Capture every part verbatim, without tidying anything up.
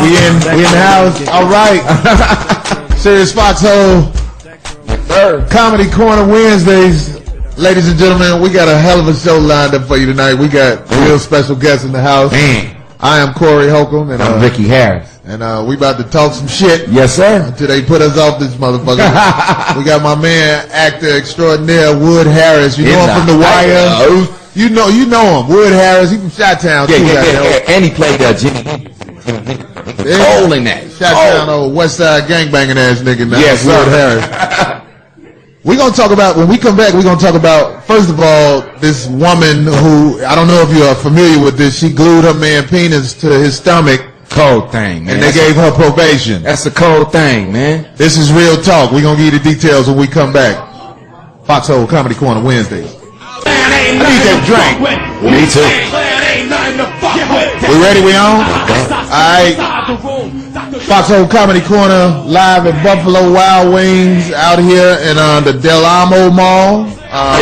We in, we in the house. All right. Serious Foxhole. Comedy Corner Wednesdays. Ladies and gentlemen, we got a hell of a show lined up for you tonight. We got real special guests in the house. Man. I am Corey Holcomb. And, uh, I'm Ricky Harris. And uh, we about to talk some shit. Yes, sir. Until they put us off this motherfucker. We got my man, actor extraordinaire, Wood Harris. You know him from The Wire. You know, you know him, Wood Harris. He from Chi-Town yeah, too. Yeah, yeah, yeah. And he played uh, Jimmy. Yeah. Cold in that. Chi-Town old West Side gangbanging ass nigga. Now. Yes, Wood sir. Harris. We're gonna talk about when we come back. We're gonna talk about first of all this woman who I don't know if you are familiar with this. She glued her man penis to his stomach. Cold thing, man. And they gave her probation. That's a cold thing, man. This is real talk. We're gonna give you the details when we come back. Foxhole Comedy Corner Wednesdays. I need that drink. Me too. We ready? We on? Alright. Foxhole Comedy Corner live at Buffalo Wild Wings out here in uh, the Del Amo Mall. Uh,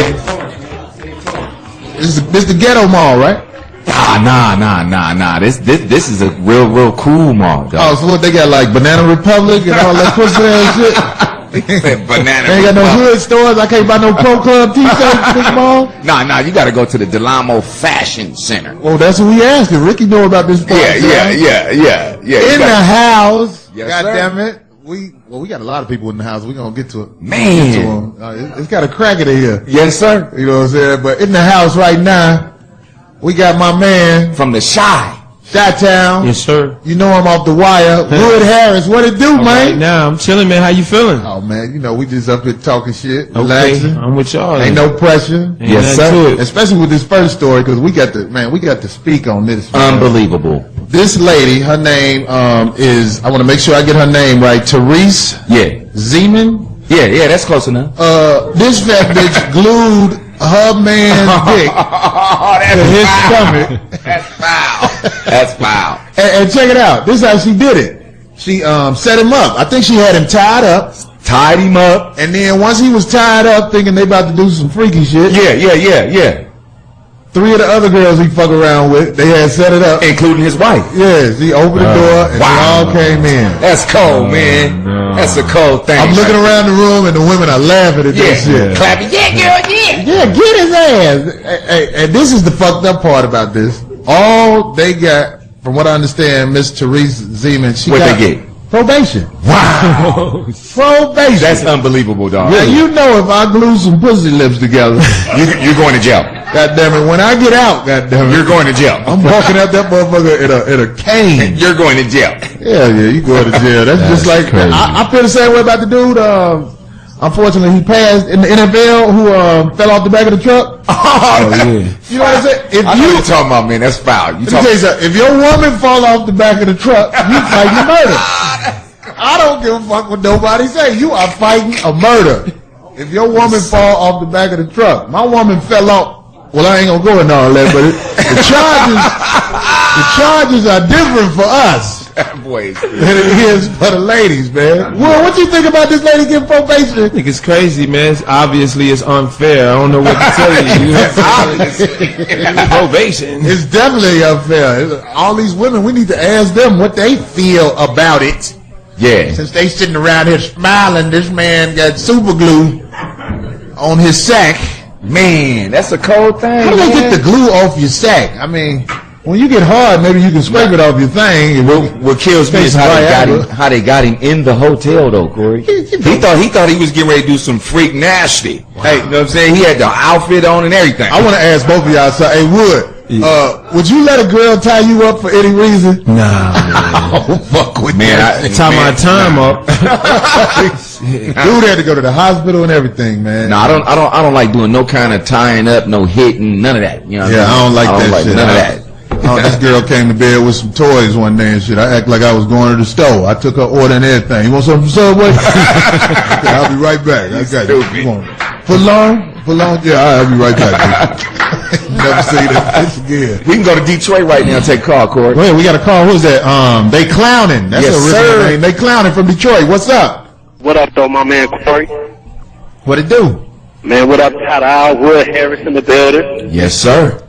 this, is, this is the ghetto mall, right? Nah, nah, nah, nah, nah. This, this, this is a real, real cool mall, dog. Oh, so what they got, like Banana Republic and all that pussy ass shit? Banana they ain't got no hood stores. I can't buy no Pro Club t-shirts in this mall. Nah, nah. You got to go to the Del Amo Fashion Center. Well, that's what we asking. Ricky know about this place. Yeah, yeah, yeah, yeah, yeah. In the house. Yes, God sir. damn it. We well, we got a lot of people in the house. We're gonna get to it. Man, get to 'em. Uh, it, it's got a crack in here. Yes, sir. You know what I'm saying? But in the house right now, we got my man from the Shy. Chi-Town. Yes, sir. You know him off The Wire. Wood Harris, what it do, All man? right, now I'm chilling, man. How you feeling? Oh man, you know we just up here talking shit, Okay, relaxing. I'm with y'all. Ain't no pressure. Ain't Yes, nothing sir. to it. Especially with this first story, because we got to man, we got to speak on this. Man. Unbelievable. This lady, her name um, is, I want to make sure I get her name right, Therese Yeah. Zeman. Yeah, yeah, that's close enough. Uh, this fat bitch glued her man's dick Oh, that's to his foul. stomach. That's foul. That's foul. And, and check it out. This is how she did it. She um, set him up. I think she had him tied up. Tied him up. And then once he was tied up, thinking they about to do some freaky shit, Yeah, yeah, yeah, yeah. three of the other girls he fuck around with, they had set it up. Including his wife. Yes, he opened the door and wow. they all came in. That's cold, man. no. That's a cold thing. I'm looking around the room and the women are laughing at Yeah, this shit. clapping. Yeah, girl, yeah. Yeah, get his ass. Hey, hey, and this is the fucked up part about this. All they got, from what I understand, Miss Therese Zeman, she What got they get? probation. Wow. Probation. That's unbelievable, dog. Now, you know if I glue some pussy lips together, you, you're going to jail. God damn it, when I get out, God damn it, You're going to jail. I'm walking out that motherfucker in a, in a cane. You're going to jail. Yeah, yeah, you go to jail. That's, That's just like, crazy. I, I feel the same way about the dude, um, unfortunately, he passed in the N F L who um, fell off the back of the truck. Oh, yeah. You know what I'm saying? If I know you, what you're talking about, man. That's foul. You let me talk, tell you something. If your woman fall off the back of the truck, you fighting murder. I don't give a fuck what nobody say. You are fighting a murder. If your woman fall off the back of the truck, my woman fell off. Well, I ain't gonna go into all that, but it, the charges, the charges are different for us boys. than it is for the ladies, man. Well, what you think about this lady getting probation? I think it's crazy, man. It's, obviously, it's unfair. I don't know what to tell you. You know what I'm saying? Probation. It's definitely unfair. All these women, we need to ask them what they feel about it. Yeah. Since they sitting around here smiling, this man got super glue on his sack. Man, that's a cold thing. How do they man. get the glue off your sack? I mean, when you get hard, maybe you can scrape it off your thing. And What, what kills me is how they got him. How they got him in the hotel, though, Corey. He thought he thought he was getting ready to do some freak nasty. Hey, you know what I'm saying? He had the outfit on and everything. I want to ask both of y'all. So, hey, Wood, uh, would you let a girl tie you up for any reason? Nah, Oh, fuck with Man, that. I- tie my time up. Dude had to go to the hospital and everything, man. No, I don't. I don't. I don't like doing no kind of tying up, no hitting, none of that. You know? What Yeah, I don't like I don't that like shit. None of I- that. Oh, this girl came to bed with some toys one day and shit. I act like I was going to the store. I took her order and everything. You want something from Subway? Okay, I'll be right back. I got you. Stupid. Come on. For long? For long? Yeah, I'll be right back. Never see that bitch again. We can go to Detroit right now and take a call, Corey. Wait, we got a call. Who's that? Um, they clowning. That's Yes, a original sir. name. They clowning from Detroit. What's up? What up, though, my man Corey? What it do? Man, what up, Todd Al, Wood Harris in the building? Yes, sir.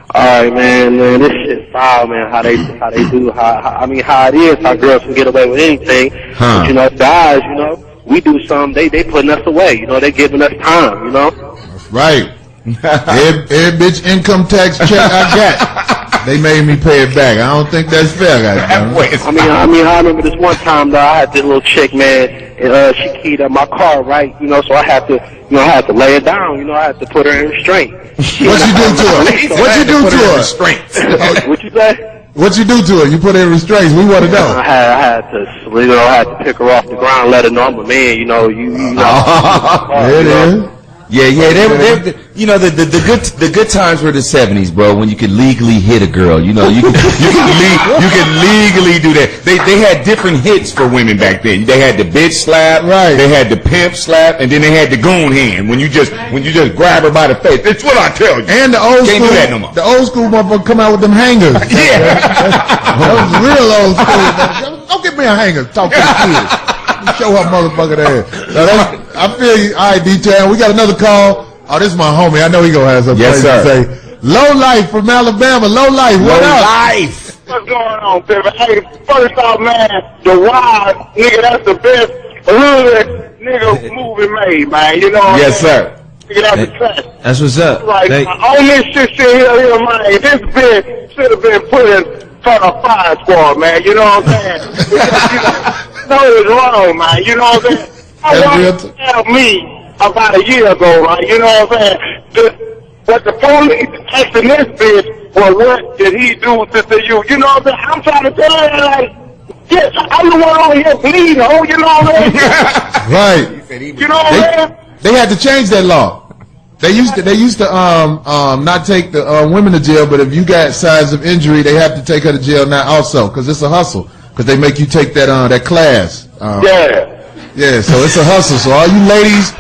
All right, man, man, this shit's foul, man. How they, how they do, how, how I mean, how it is, how girls can get away with anything. Huh. But you know, guys, you know, we do something, they, they putting us away. You know, they giving us time. You know. Right. every, every bitch income tax check I got, they made me pay it back. I don't think that's fair, guys. I mean, I mean, I remember this one time though. I had this little chick, man, and uh, she keyed up my car, right? You know, so I had to, you know, I had to lay her down. You know, I had to put her in restraint. What you do to her? What you do to her? Restraints. What you say? What you do to her? You put her in restraints. We want to know. I had, I had to, you know, I had to pick her off the ground, let her know I'm a man. You know, you, you know. There it is. Yeah, yeah, they, they, they, you know, the, the the good the good times were the seventies, bro. When you could legally hit a girl, you know, you could you could le- you could legally do that. They they had different hits for women back then. They had the bitch slap, right? They had the pimp slap, and then they had the goon hand. When you just when you just grab her by the face, it's what I tell you. And the old Can't school, do that no more. the old school motherfucker come out with them hangers. Yeah, that was real old school. Don't give me a hanger. Talk to the kids. Show her motherfucker there. Now that's, I feel you. All right, D-Town. We got another call. Oh, this is my homie. I know he gonna have something yes, to say. sir. Low Life from Alabama. Low Life. What Low up? Life. What's going on, baby? Hey, first off, man, the Wild, nigga, that's the best hood nigga movie made, man. You know what Yes, I mean? sir. Nigga, that's a fact. That's what's up. Like, They- on this shit, shit here, here, man, this bitch should have been put in front of Fire Squad, man. You know what I'm saying? Because, you know, no, it's wrong, man. You know what I'm saying? I That's want real to t- tell me about a year ago, right? You know what I'm saying? The, what the police asking this bitch, well, what did he do to, to you? You know what I'm saying? I'm trying to tell her, like, yes, I'm the one over here bleeding, oh, you know what I'm saying? Right. You know what I'm saying? They had to change that law. They used to they used to um um not take the uh, women to jail, but if you got signs of injury, they have to take her to jail now also, because it's a hustle. Because they make you take that uh that class. Um, Yeah. Yeah, so it's a hustle. So all you ladies,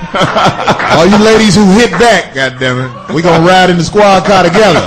all you ladies who hit back, goddammit, we gonna ride in the squad car together.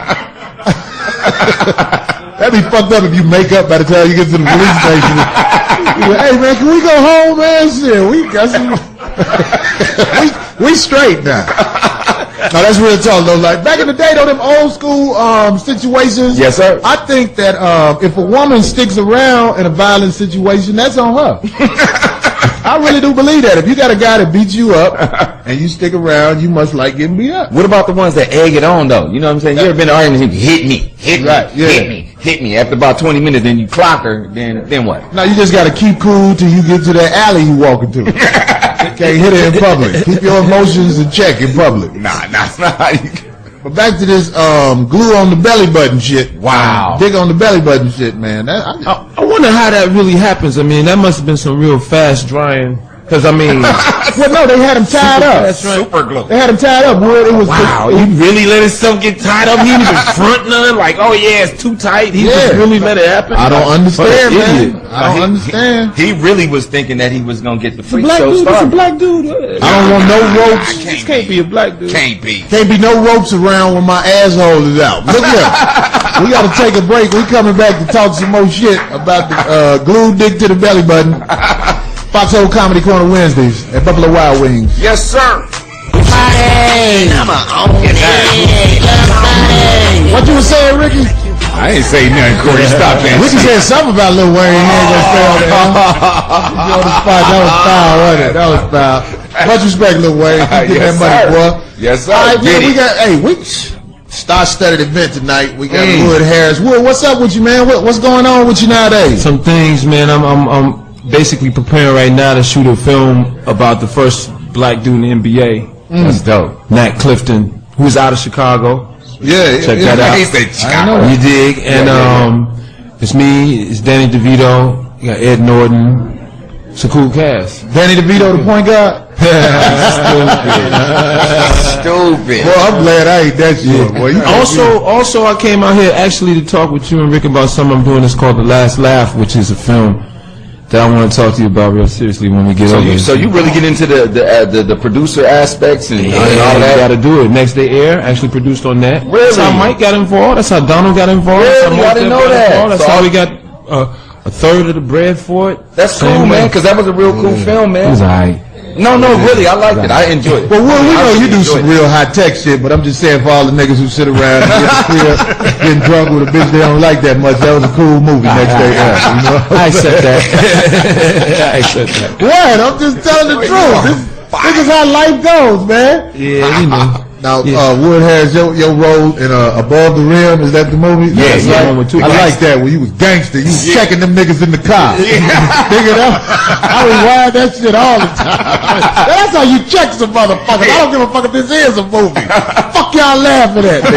That'd be fucked up if you make up by the time you get to the police station. You go, hey man, can we go home, man? Shit, we got some. we we straight now. No, that's real talk though. Like back in the day, though, them old school um situations. Yes, sir. I think that um if a woman sticks around in a violent situation, that's on her. I really do believe that. If you got a guy that beats you up and you stick around, you must like getting beat up. What about the ones that egg it on though? You know what I'm saying? You ever been arguing? Hit me, hit me, Right, yeah. hit me, hit me. After about twenty minutes, then you clock her. Then then what? Now you just got to keep cool till you get to that alley you walking to. Can't hit her in public. Keep your emotions in check in public. Nah, nah, nah. But back to this um, glue on the belly button shit. Wow. Dig on the belly button shit, man. That, I, I, I wonder how that really happens. I mean, that must have been some real fast drying. Because, I mean, well, no, they had him tied up. that's right. Super glue. They had him tied up. Boy, it was Wow, it, he really let himself get tied up. He didn't even front none. Like, oh yeah, it's too tight. He Yeah. just really let it happen. I don't What understand, an man. idiot. I don't He- understand. He, he really was thinking that he was gonna get the It's a free black show dude. It's a started. black dude. I don't want no ropes. I This can't be a black dude. Can't be. Can't be no ropes around when my asshole is out. Look here. We got to take a break. We coming back to talk some more shit about the uh, glue dick to the belly button. Foxhole Comedy Corner Wednesdays at Buffalo Wild Wings. Yes, sir. What you was saying, Ricky? I ain't say nothing, Corey. Stop that. Ricky said something about Lil Wayne. He ain't gonna stay on there. You on the spot. That was foul, wasn't it? That was foul. Much respect, Lil Wayne. Keep getting Yes, that money, sir. boy. Yes, sir. All right, man. Get We it. got, hey, we star-studded event tonight. We got Mm. Wood Harris. Wood, what's up with you, man? What, what's going on with you nowadays? Some things, man. I'm, I'm, I'm basically preparing right now to shoot a film about the first black dude in the N B A. That's dope. Nat Clifton, who's out of Chicago. Yeah, Check yeah, that out. He said, I know. You dig? And Yeah, yeah, um, it's me, it's Danny DeVito, you got Ed Norton. It's a cool cast. Danny DeVito, the point guard. Stupid. Well, I'm glad I ain't that shit. Boy, you Also, also, I came out here actually to talk with you and Rick about something I'm doing. It's called The Last Laugh, which is a film that I want to talk to you about real seriously when we get So over. you, so you really get into the the uh, the, the producer aspects and, Yeah, and all you that. got to do it. Next Day Air actually produced on that. Really? That's how Mike got involved. That's how Donald got involved. That's how Really? I didn't Mosdale know got that. involved. That's So how I- we got uh, a third of the bread for it. That's Same cool, way. man. Because that was a real cool film, It was man. alright. No, no, really, I liked it. I enjoyed it. Well, Will, we I know really you do enjoyed some it. real high tech shit, but I'm just saying for all the niggas who sit around and get clear, getting drunk with a bitch they don't like that much, that was a cool movie next day. Yeah, you know? I accept that. I accept that. What? I'm just telling the truth. This, this is how life goes, man. Yeah, you know. Now, Yeah. uh, Wood Harris, your, your role in uh, Above the Rim, is that the movie? Yeah, That's yeah. right. One with two I guys. like that when you was gangster. You was checking them niggas in the car. Nigga, that, I rewind that shit all the time. That's how you check some motherfuckers. I don't give a fuck if this is a movie. Fuck y'all laughing at,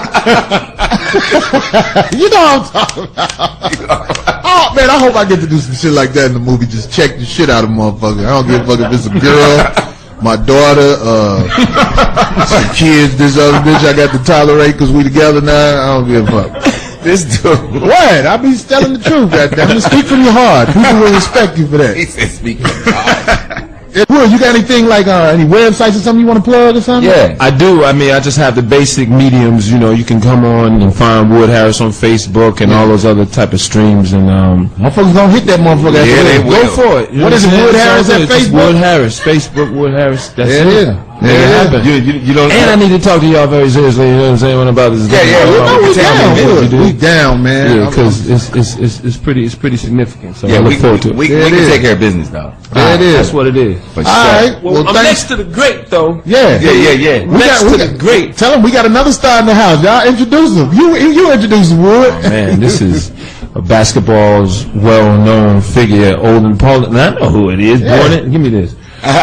nigga. You know what I'm talking about. Oh, man, I hope I get to do some shit like that in the movie. Just check the shit out of motherfuckers. I don't give a fuck if it's a girl, my daughter, uh, some kids, this other bitch I got to tolerate because we together now. I don't give a fuck. This dude. What? I be telling the truth, goddamn. Speak from your heart. People will respect you for that. He said, speaking of God. Will, you got anything like uh, any websites or something you want to plug or something? Yeah. I do. I mean, I just have the basic mediums. You know, you can come on and find Wood Harris on Facebook and all those other type of streams. And um, Motherfuckers gonna hit that motherfucker. Yeah, after they this. will. go for it. You know What is I'm it, saying? Wood It's Harris all at good. It's just Facebook? Wood Harris, Facebook, Wood Harris. That's There it it. is. Make There it it is. happen. You, you, you don't And I need to talk to y'all very seriously. You know what I'm saying? When about this? Yeah, yeah, we No, know we Tell down, me, Wood. you do. We down, man. Yeah, I'm- because it's, it's it's it's pretty it's pretty significant. So Yeah, I look we, forward to we, it. we, There we it can is. take care of business, though. There it is. That's what it is. For All sure. right. Well, Well, I'm thanks. next to the great though. Yeah. Yeah, yeah, yeah. We Next got, we to got, the great. Tell them we got another star in the house. Y'all introduce them. You you, you introduce them, Wood. Man, this is a basketball's well-known figure, Olden Pollin. I know who it is. Yeah. Born in. Give me this.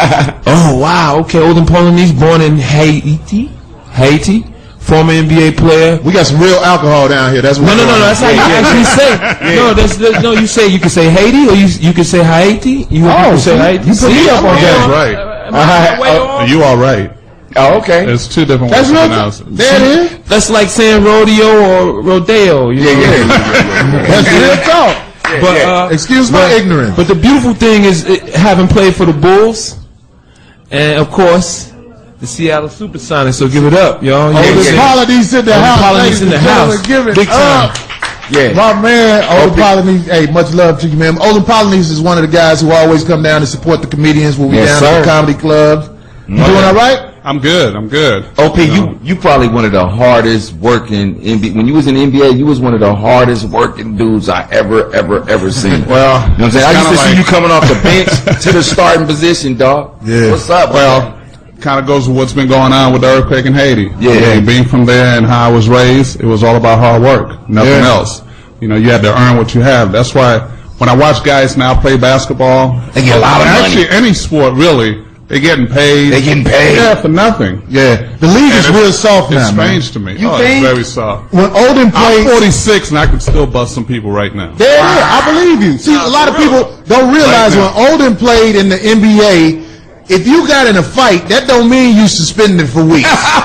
Oh wow. Okay, Olden Pollin. He's born in Haiti. Haiti. Former N B A player. We got some real alcohol down here. That's what No, no, no, no. That's how you Yeah, yeah. actually say. No, that's, that's no. You say you can say Haiti, or you you can say Haiti. You, you Oh, can say see? Haiti. You put me See, up on I'm that. on- Right. am I way off? You all right. Oh, okay. There's two different That's ways to real. pronounce it. There it is. That's like saying rodeo or rodeo. You Yeah, know? yeah. That's real talk. But uh, Excuse my ignorance. But the beautiful thing is it, having played for the Bulls, and of course the Seattle Supersonics. So give it up, y'all. You know Oh, what I'm the saying? Polynese in the Olden house. Pollin ladies in the and gentlemen, house. Give it Big time. up. Yeah. My man, Olden Opie. Polynese. Hey, much love to you, man. Olden Polynese is one of the guys who always come down to support the comedians when we Yes, down at sir. the comedy clubs. You doing all right? I'm good. I'm good. O P, you you probably one of the hardest working N B A. When you was in the N B A, you was one of the hardest working dudes I ever, ever, ever seen. Well, you know what I'm saying? I it's used to kinda see like- you coming off the bench to the starting position, dog. Yeah. What's up? Well, man? kind of goes with what's been going on with the earthquake in Haiti. Yeah. I mean, being from there and how I was raised, it was all about hard work, nothing Yeah. else. You know, you had to earn what you have. That's why when I watch guys now play basketball, They get a lot of money. actually any sport really, they're getting paid. They getting paid. Yeah, for nothing. Yeah. The league is And real it's- soft now, It's man. strange to me. You oh, think? it's very soft. When Olden I'm played, forty-six and I can still bust some people right now. there it is. I believe you. See, a lot of for real. people don't realize Right when Olden played in the N B A, if you got in a fight, that don't mean you suspended for weeks.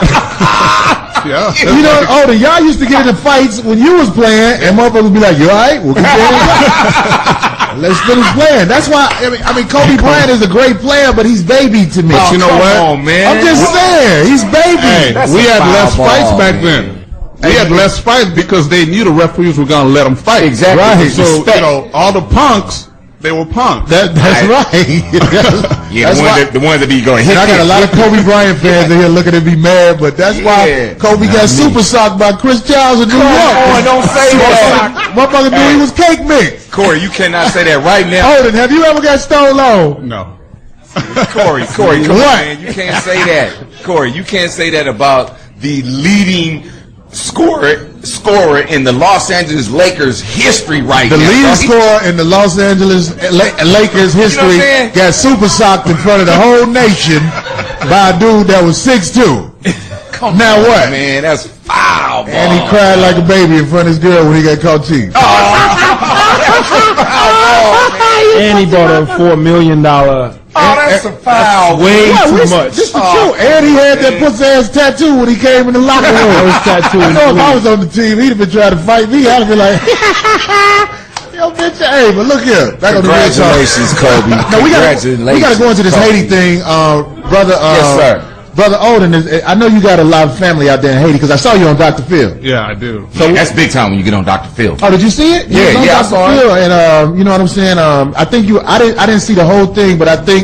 Yeah. You know, Olden, y'all used to get into fights when you was playing, and motherfuckers would be like, "You all right? We'll continue. Let's finish playing." That's why I mean, I mean, Kobe Bryant is a great player, but he's baby to me. But you know Come what? on, man. I'm just saying, he's baby. Hey, That's we a had foul less ball, fights back man. then. We had less fights because they knew the referees were going to let them fight. Exactly. Right. So, Respect. you know, all the punks, they were punks. That, that's I- right. Yeah, that's the, why- one that, the ones that be going hit. And I got a lot of Kobe Bryant fans in here looking at me mad, but that's Yeah. why Kobe got super socked by Chris Childs in New York. on, don't say that. Motherfucker knew he was cake mix. Corey, you cannot say that right now. Olden, have you ever got stole on? No. Corey, Corey, come What? on, man. You can't say that. Corey, you can't say that about the leading scorer scorer in the Los Angeles Lakers history right The now. leading dog. scorer in the Los Angeles La- Lakers history saying? got super socked in front of the whole nation by a dude that was six two. Come Now on, what? man? That's foul, And he ball. cried like a baby in front of his girl when he got caught cheating. And he bought a four million dollar. Oh, that's a foul. Way What? too This- much. This the Oh, truth. And he had that pussy ass tattoo when he came in the locker room. First tattoo I in know the if I league. was on the team, he'd have been trying to fight me. I'd have been like, yo, bitch, hey, but look here. Back on the real talk. Congratulations, Kobe. No, we gotta, Congratulations. we gotta go into this Kobe. Haiti thing, uh, brother. Uh, Yes, sir. Brother Olden, is, I know you got a lot of family out there in Haiti because I saw you on Doctor Phil. Yeah, I do. So that's big time when you get on Doctor Phil. Oh, did you see it? You Yeah, was on yeah, I Doctor saw it. Phil, and um, you know what I'm saying. Um, I think you. I didn't. I didn't see the whole thing, but I think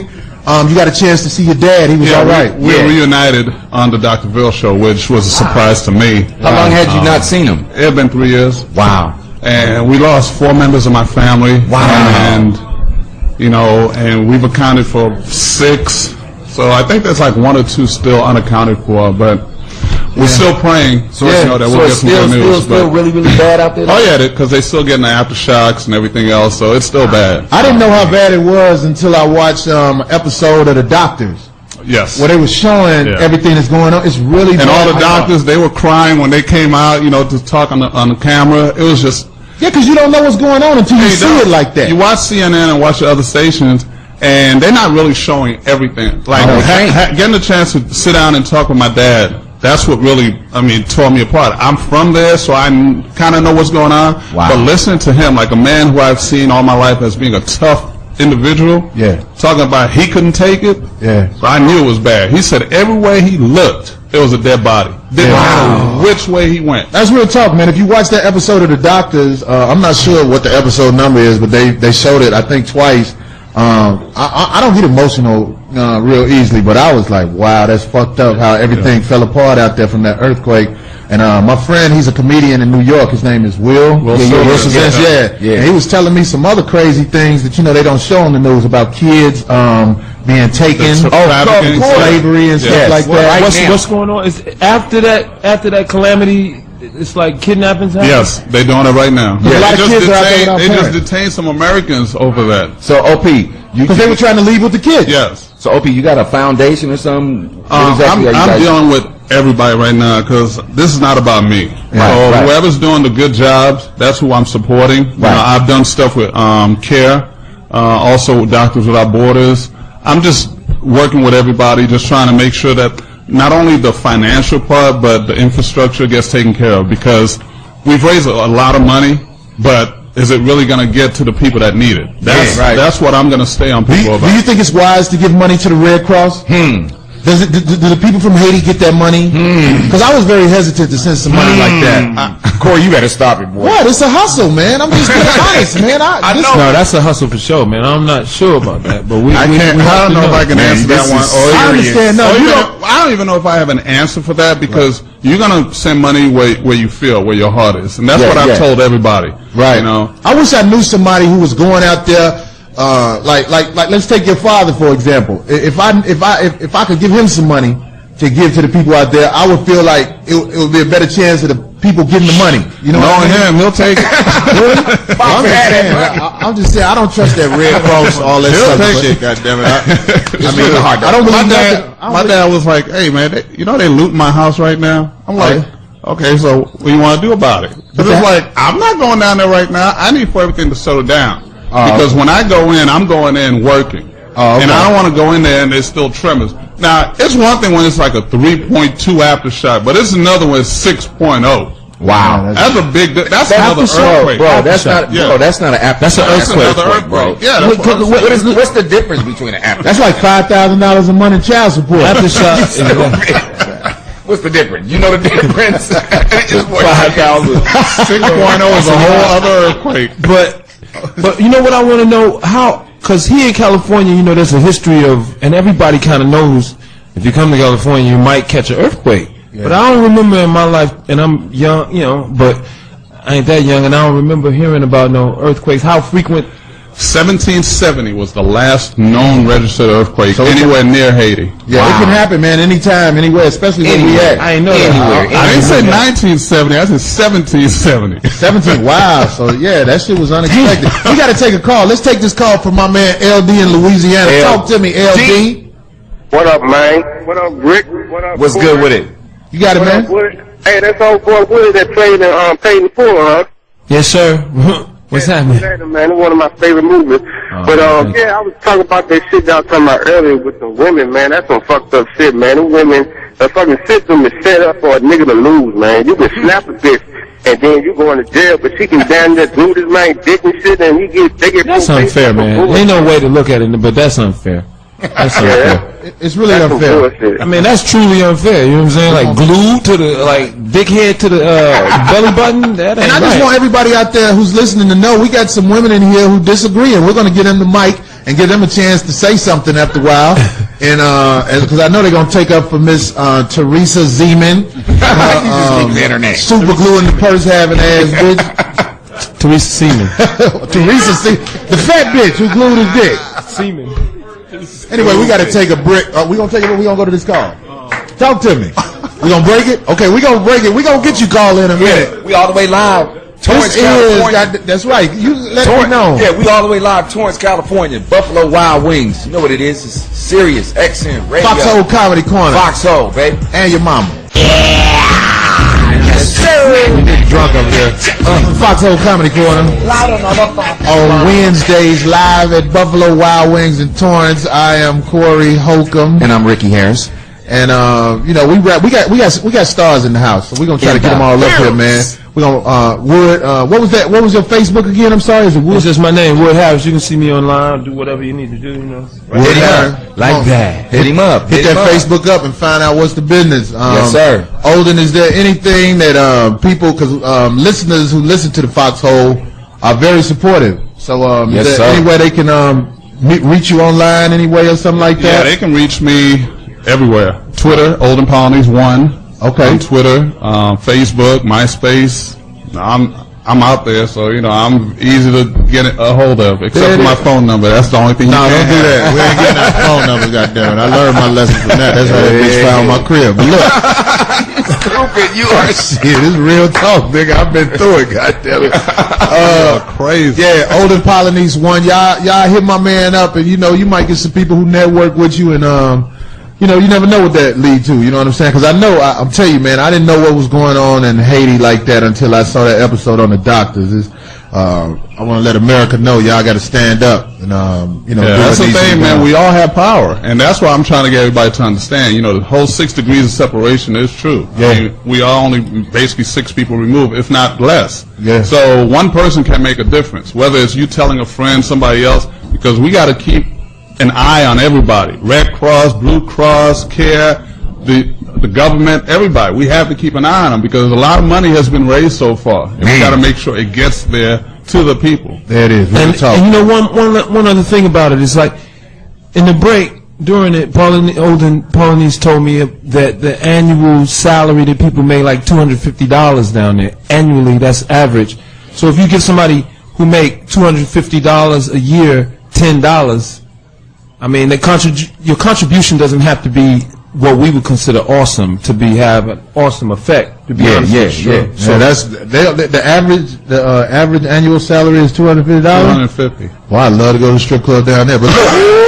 um, you got a chance to see your dad. He was Yeah, all right. we, we yeah. reunited on the Doctor Ville show, which was a surprise to me. How long had you Um, not seen him? It had been three years. Wow. And we lost four members of my family. Wow. And, you know, and we've accounted for six. So I think there's like one or two still unaccounted for, but we're still praying. So, you know, that so we'll get it's some still, good still, news. still but- really, really bad out there? Oh yeah, because they still getting the aftershocks and everything else, so it's still bad. I didn't know how bad it was until I watched um, an episode of The Doctors Yes. where they were showing Yeah. everything that's going on. It's really And bad. all the doctors, they were crying when they came out, you know, to talk on the on the camera. It was just Yeah, because you don't know what's going on until you Hey, see don't- it like that. You watch C N N and watch the other stations, and they're not really showing everything. Like Oh, ha- thank- ha- getting a chance to sit down and talk with my dad. That's what really, I mean, tore me apart. I'm from there, so I kind of know what's going on. Wow. But listening to him, like a man who I've seen all my life as being a tough individual, Yeah. talking about he couldn't take it. Yeah. So I knew it was bad. He said every way he looked, it was a dead body. Didn't matter which way he went. That's real talk, man. If you watch that episode of The Doctors, uh, I'm not sure what the episode number is, but they, they showed it, I think, twice. Um, I, I, I don't get emotional uh, real easily, but I was like, wow, that's fucked up how everything fell apart out there from that earthquake. And uh, my friend, he's a comedian in New York. His name is Will. Will yeah, Silver. Will Silver, Yeah. yeah. Yeah. And he was telling me some other crazy things that, you know, they don't show on the news about kids um, being taken, That's oh, trafficking. slavery and Yes. stuff like Well, that. right what's, now. what's going on? Is after that after that calamity, it's like kidnappings happen? Yes, they're doing it right now. Yeah, a lot they of just kids are out there detained, without they just parents. detained some Americans over that. So, O P, you, Because they were trying to leave with the kids. Yes. so, O P, you got a foundation or something? What Um, exactly I'm, are you I'm guys- dealing with everybody right now because this is not about me. Right, so right. whoever's doing the good jobs, that's who I'm supporting. You know, Right. I've done stuff with um, CARE, uh, also with Doctors Without Borders. I'm just working with everybody, just trying to make sure that not only the financial part, but the infrastructure gets taken care of because we've raised a, a lot of money, but is it really going to get to the people that need it? That's, Yeah, right. that's what I'm going to stay on Do you, people do about. you think it's wise to give money to the Red Cross? Hmm. Does it? Do, do the people from Haiti get that money? Because I was very hesitant to send some money like that. I, Corey, you better stop it, boy. what? It's a hustle, man. I'm just being honest, man. I, I this- know. No, that's a hustle for sure, man. I'm not sure about that, but we. I we, can't. we I have don't to know if I can Man, answer this that one. is Or I you- understand. No, or you even- don't. I don't even know if I have an answer for that because you're gonna send money where where you feel, where your heart is, and that's Yeah, what I've yeah. told everybody. Right. You know. I wish I knew somebody who was going out there. Uh, like, like, like. Let's take your father for example. I- If I, if I, if, if I could give him some money to give to the people out there, I would feel like it, it would be a better chance of the people getting the money. You know, what I Knowing mean? him, he'll take it. Really? I'm, just saying, I, I'm just saying, I don't trust that Red Cross, all that He'll stuff. take shit, it. goddammit. I, I mean, I don't my believe dad, nothing. I don't my believe- dad was like, "Hey man, they, you know they loot my house right now." I'm like, Oh, "Okay, so what do you want to do about it?" Because it's that- like I'm not going down there right now. I need for everything to settle down. Oh, because when I go in, I'm going in working, Oh, okay. and I don't want to go in there and there's still tremors. Now it's one thing when it's like a three point two aftershock, but it's another one six point oh. Wow. That's a big. That's another Aftershock, earthquake. bro. That's not, Yeah. bro. That's not an after. That's an That's earthquake, another earthquake. Yeah, What, that's what I'm what- saying. what is, what's the difference between an after? That's like five thousand dollars a month in child support. Aftershock. What's the difference? You know the difference? Five thousand. six point oh is a whole other earthquake. But but you know what I want to know how because here in California, you know, there's a history of, and everybody kind of knows if you come to California, you might catch an earthquake. But I don't remember in my life, and I'm young, you know, but I ain't that young, and I don't remember hearing about no earthquakes. How frequent? seventeen seventy was the last known registered earthquake anywhere near Haiti. Yeah, it can happen, man, anytime, anywhere, especially where we Anywhere. at. I ain't know Anywhere. that. I didn't say nineteen seventy, I said seventeen seventy. seventeen, wow. So, yeah, that shit was unexpected. We got to take a call. Let's take this call from my man L D in Louisiana. L- Talk to me, L D. What up, man? What up, Rick? What up, What's Corey? good with it? You got it, What man? up, Woody? Hey, that's old boy Woody that played in um, Paid in Full, huh? Yes, sir. What's happening? That, man, it's one of my favorite movies. but um, yeah, I was talking about that shit y'all talking about earlier with the women, man. That's some fucked up shit, man. The women, the fucking system is set up for a nigga to lose, man. You can slap a bitch and then you go into jail, but she can damn near do this man dick and shit, and you get they get. That's unfair, man. Ain't no way to look at it, but that's unfair. That's unfair. It's really That's some unfair. bullshit. I mean, that's truly unfair. You know what I'm saying? Like glued to the, like dick head to the uh, belly button. That ain't And I just right. want everybody out there who's listening to know we got some women in here who disagree, and we're going to get in the mic and give them a chance to say something after a while. And uh, because I know they're gonna take up for Miss uh, Teresa Zeman, uh, um, the internet. super glue in the purse having ass bitch. Teresa Seaman. Teresa Seaman, the fat bitch who glued his dick. Seaman. Anyway, we got to take a break. Uh, we gonna take it. We gonna go to this call. Talk to me. We gonna break it. Okay, we gonna break it. We gonna get you call in a minute. Yeah, we all the way live. Torrance, This is, California. got, that's right. You let Torrance, me know. Yeah, we all the way live. Torrance, California. Buffalo Wild Wings. You know what it is? It's Sirius X M Radio. Foxhole Comedy Corner. Foxhole, baby. And your mama. Yes, sir. We get drunk over there. Uh, Foxhole Comedy Corner. On Wednesdays, live at Buffalo Wild Wings in Torrance. I am Corey Holcomb. And I'm Ricky Harris. And uh, you know, we rap, we got we got we got stars in the house, so we're gonna try Yeah, to get them all up here, man. Harris. We're gonna uh Wood, uh what was that what was your Facebook again? I'm sorry, is it Wood? It's just my name, Wood Harris. You can see me online, do whatever you need to do, you know. Wood Hit him Harris. up. Like that. Hit him up. Hit him that up. Facebook up and find out what's the business. Um, Yes, sir. Olden, is there anything that uh, people, because um, listeners who listen to the Foxhole are very supportive. So um, Yes, is there sir. any way they can um, meet, reach you online anyway or something like Yeah, that? they can reach me everywhere. Twitter, Olden Polonies one. Okay. On Twitter, um, Facebook, MySpace. I'm I'm out there, so you know I'm easy to get a hold of, except There for it my is. phone number. That's the only thing. No, you don't can't do have. that. We ain't getting that phone number, goddammit. I learned my lesson from that. That's how that bitch found my crib. But look, Stupid, you are shit, this is real talk, nigga. I've been through it, goddammit. Uh, Crazy. Yeah, Olden Polonies one. Y'all, y'all hit my man up, and you know, you might get some people who network with you, and um, you know, you never know what that lead to. You know what I'm saying? Because I know, I, I'm telling you, man, I didn't know what was going on in Haiti like that until I saw that episode on the doctors. It's, uh, I want to let America know, y'all got to stand up, and um, you know, Yeah, do that's what the needs to thing, be man. done. We all have power, and that's why I'm trying to get everybody to understand. You know, the whole six degrees of separation is true. Yeah. I mean, we are only basically six people removed, if not less. Yeah. So one person can make a difference, whether it's you telling a friend, somebody else, because we got to keep an eye on everybody. Red Cross, Blue Cross, CARE, the the government, everybody. We have to keep an eye on them because a lot of money has been raised so far, and we got to make sure it gets there to the people. There it is. Real And, talk. and you know, one, one, one other thing about it is like, in the break, during it, Pauline, Olden Polonies told me that the annual salary that people make like two hundred fifty dollars down there. Annually, that's average. So if you give somebody who make two hundred fifty dollars a year, ten dollars, I mean, the contrib- your contribution doesn't have to be what we would consider awesome to be have an awesome effect. To be Yeah, honest yeah, with you. yeah. So that's they, the, the average. The uh, average annual salary is two hundred fifty two dollars. hundred fifty. Well, I'd love to go to the strip club down there, but look,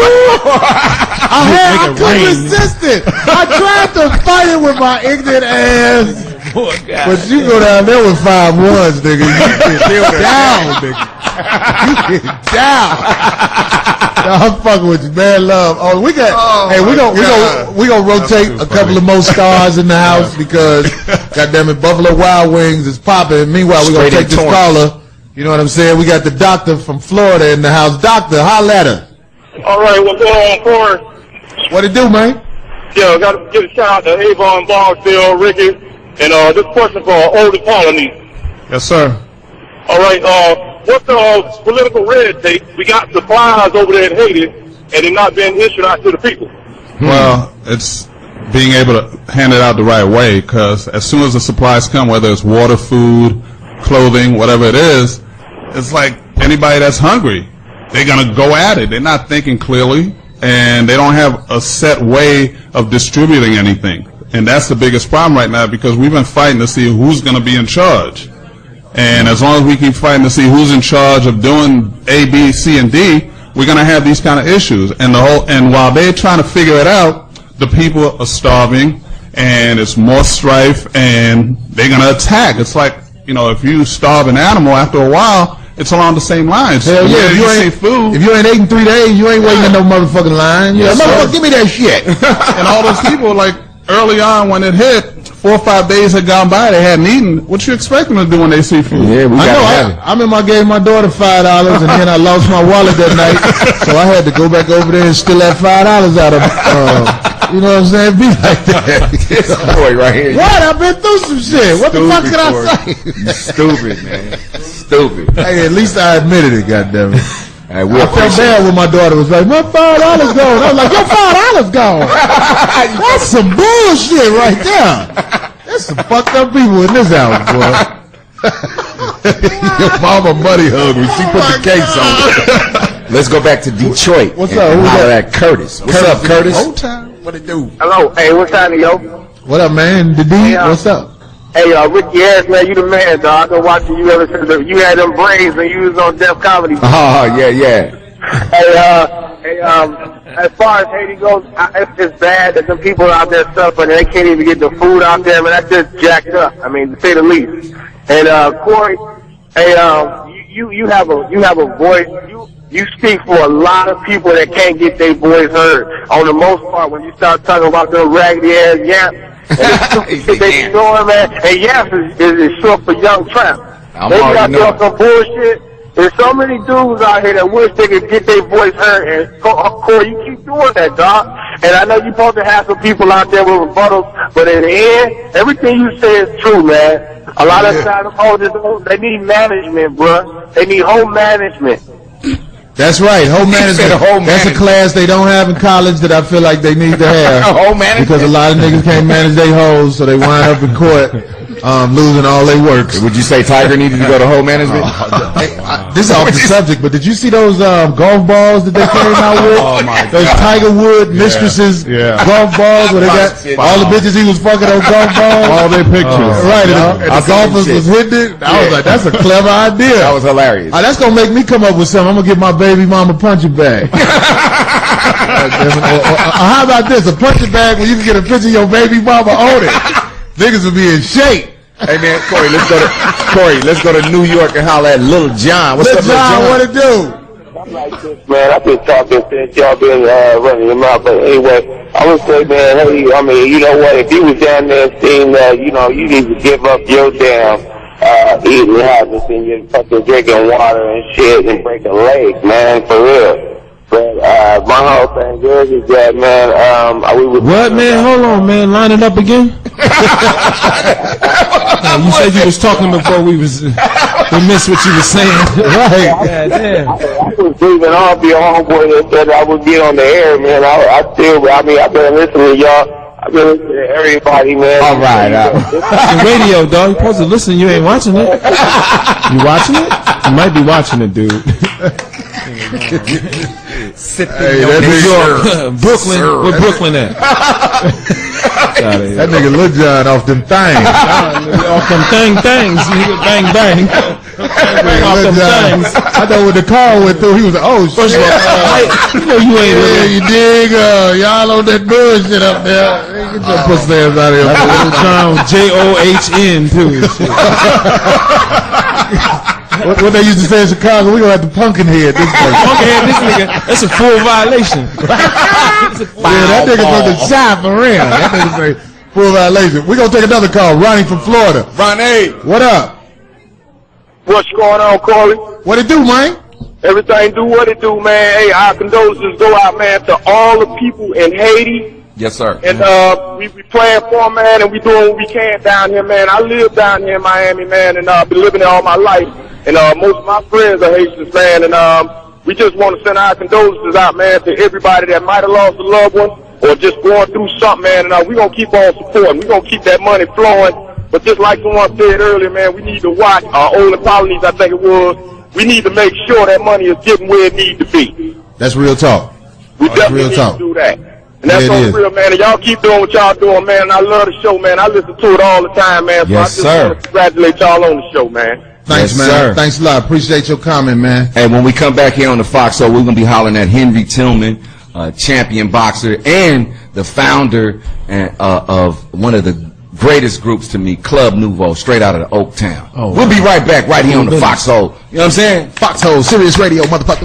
I, had, I Make it couldn't rain. resist it. I tried to fight it with my ignorant ass. But you go down there with five ones, nigga. You get down, nigga. You get down. No, I'm fucking with you, man. Love. Oh, we got. Oh, hey, we my gonna we God. gonna we gonna rotate too a funny. couple of more stars in the house because, goddamn it, Buffalo Wild Wings is popping. Meanwhile, we gonna Straight take in this Torrance. caller. You know what I'm saying? We got the doctor from Florida in the house. Doctor, holla at her. All right, what's going on, Corey? What it do, man? Yeah, got to give a shout out to Avon Barksdale, Ricky, and uh, this question for Olden Polonies. Yes, sir. All right, uh, what's the uh, political red tape? We got supplies over there in Haiti, and they're not being issued out to the people. Well, it's being able to hand it out the right way, because as soon as the supplies come, whether it's water, food, clothing, whatever it is, it's like anybody that's hungry, they're going to go at it. They're not thinking clearly, and they don't have a set way of distributing anything. And that's the biggest problem right now, because we've been fighting to see who's going to be in charge. And as long as we keep fighting to see who's in charge of doing A, B, C, and D, we're going to have these kind of issues. And the whole, and while they're trying to figure it out, the people are starving, and it's more strife, and they're going to attack. It's like, you know, if you starve an animal, after a while, it's along the same lines. Hell yeah, Where if you, see ain't, food, if you ain't eating three days, you ain't waiting in no motherfucking line. Yeah, Yes, sir. motherfucker, give me that shit. and all those people, like, early on when it hit, four or five days had gone by, they hadn't eaten. What you expect them to do when they see food? Yeah, we I gotta know. have I, it. I remember I gave my daughter five dollars, and then I lost my wallet that night, so I had to go back over there and steal that five dollars out of. Uh, you know what I'm saying? Be like that. This boy right here. What? I've been through some shit. What the fuck Stupid, can I Corey. say? You stupid, man. Stupid. Hey, at least I admitted it. Goddamn it. Hey, we I felt bad when my daughter was like, my five dollars gone. I was like, your five dollars gone. That's some bullshit right there. There's some fucked up people in this house, boy. Your mama money hungry. She put the case on. Let's go back to Detroit. What's and up? Who's holler that? at Curtis. What's Curtis, up, Curtis? Whole time. What it do? Hello. Hey, what's happening, yo? What up, man? The D, Hey, uh, what's up? Hey, uh, Ricky Harris, man, you the man, dog. I've been watching you ever since the, you had them braids and you was on Def Comedy. Oh, yeah, yeah. Hey, uh, hey, um, as far as Haiti goes, I, it's just bad that some people out there suffering and they can't even get the food out there, man. That's just jacked up. I mean, to say the least. And uh, Corey, hey, um, you, you you have a you have a voice. You you speak for a lot of people that can't get their voice heard. On the most part, when you start talking about them raggedy ass yaps, and the stupid shit they be doing, man. And yaps is, is, is short for young tramp. I'm They already got knowing. doing some bullshit. There's so many dudes out here that wish they could get their voice heard, and Corey, you keep doing that, dog. And I know you're supposed to have some people out there with rebuttals, but in the end, everything you say is true, man. A lot of times, oh, this- they need management, bruh. They need home management. That's right. Home management. said home That's a management. class they don't have in college that I feel like they need to have. Home management. Because a lot of niggas can't manage their hoes, so they wind up in court um, losing all their works. Would you say Tiger needed to go to home management? Hey, I- this is off the subject, but did you see those um, golf balls that they came out with? Oh, my those God. Tiger Wood mistresses Yeah. golf balls where they got Shit. all the bitches he was fucking on golf balls. All their pictures. Right, and, Yeah. the, and I the seen golfers shit. was hitting it. I was Yeah. like, that's a clever idea. That was hilarious. Ah, that's gonna make me come up with something. I'm gonna get my baby mama punching bag. or, or, or how about this? A punching bag where you can get a picture of your baby mama on it. Niggas will be in shape. Hey, man, Corey, let's go to Corey. Let's go to New York and holler at Lil John. What's Lil up, Lil John, John? what it do? I'm like this, man. I've been talking since y'all been uh, running your mouth. But anyway, I would say, man, hey, I mean, you know what? If you was down there seeing that, you know, you need to give up your damn uh, eating habits and you're fucking drinking water and shit and break a leg, man, for real. But uh, my whole thing is, is that, man, um, we would... What, man? Hold on, man. Line it up again. Uh, you said you was talking before we was. Uh, we missed what you was saying. Right. Yeah, damn. I was breathing off your homeboy that said I would get on the air, man. I, I still, I mean, I've been listening to y'all. I've been listening to everybody, man. All right, uh, The radio, dog. You supposed to listen. You ain't watching it. You watching it? You might be watching it, dude. Hey, that New nigga, York, Brooklyn. Where Brooklyn at? that nigga Lil John off them things. Off them thing things, nigga. Bang bang. Off Lil them Jon. things. I know when the car went through, he was like, oh, shit. You know you ain't Yeah, really. you dig? Uh, y'all on that bullshit up there. Hey, get your pussy ass out of here. Little John, J O H N too. Shit. What, what they used to say in Chicago, we gonna have to pumpkin head this place. Okay, this nigga, that's a full violation. Yeah, that nigga from the shop for real. That nigga say full violation. We gonna take another call. Ronnie from Florida. Ronnie. What up? What's going on, Corey? What it do, man? Everything do what it do, man. Hey, our condolences go out, man, to all the people in Haiti. Yes, sir. And uh, we we playing for 'em, man, and we doing what we can down here, man. I live down here in Miami, man, and uh, been living there all my life. And uh, most of my friends are Haitians, man, and um, we just want to send our condolences out, man, to everybody that might have lost a loved one or just going through something, man. And uh, we gonna keep on supporting. We gonna keep that money flowing. But just like someone said earlier, man, we need to watch our old colonies. I think it was. We need to make sure that money is getting where it needs to be. That's real talk. We That's definitely real need talk. to do that. And that's Yeah, it on is. real, man. And y'all keep doing what y'all doing, man. And I love the show, man. I listen to it all the time, man. So Yes, I just sir. want to congratulate y'all on the show, man. Thanks, Yes, man. sir. Thanks a lot. Appreciate your comment, man. Hey, when we come back here on the Fox Show, we're gonna be hollering at Henry Tillman, uh, champion boxer, and the founder and, uh, of one of the greatest groups to me, Club Nouveau, straight out of the Oak Town. Oh, we'll be wow. right back, right here on the Fox Show. You know what I'm saying? Foxhole, Sirius Radio, motherfucker.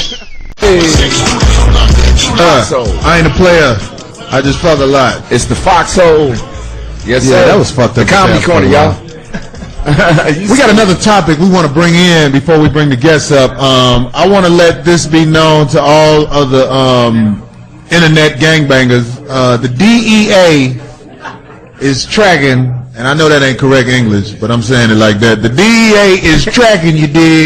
Uh, I ain't a player. I just fuck a lot. It's the Fox Show. Yes, Yeah, sir. that was fucked up. The Comedy as Corner, hell. y'all. We got another topic we want to bring in before we bring the guests up. Um, I want to let this be known to all of the um, internet gangbangers. Uh, the D E A is tracking, and I know that ain't correct English, but I'm saying it like that. The D E A is tracking, you dig,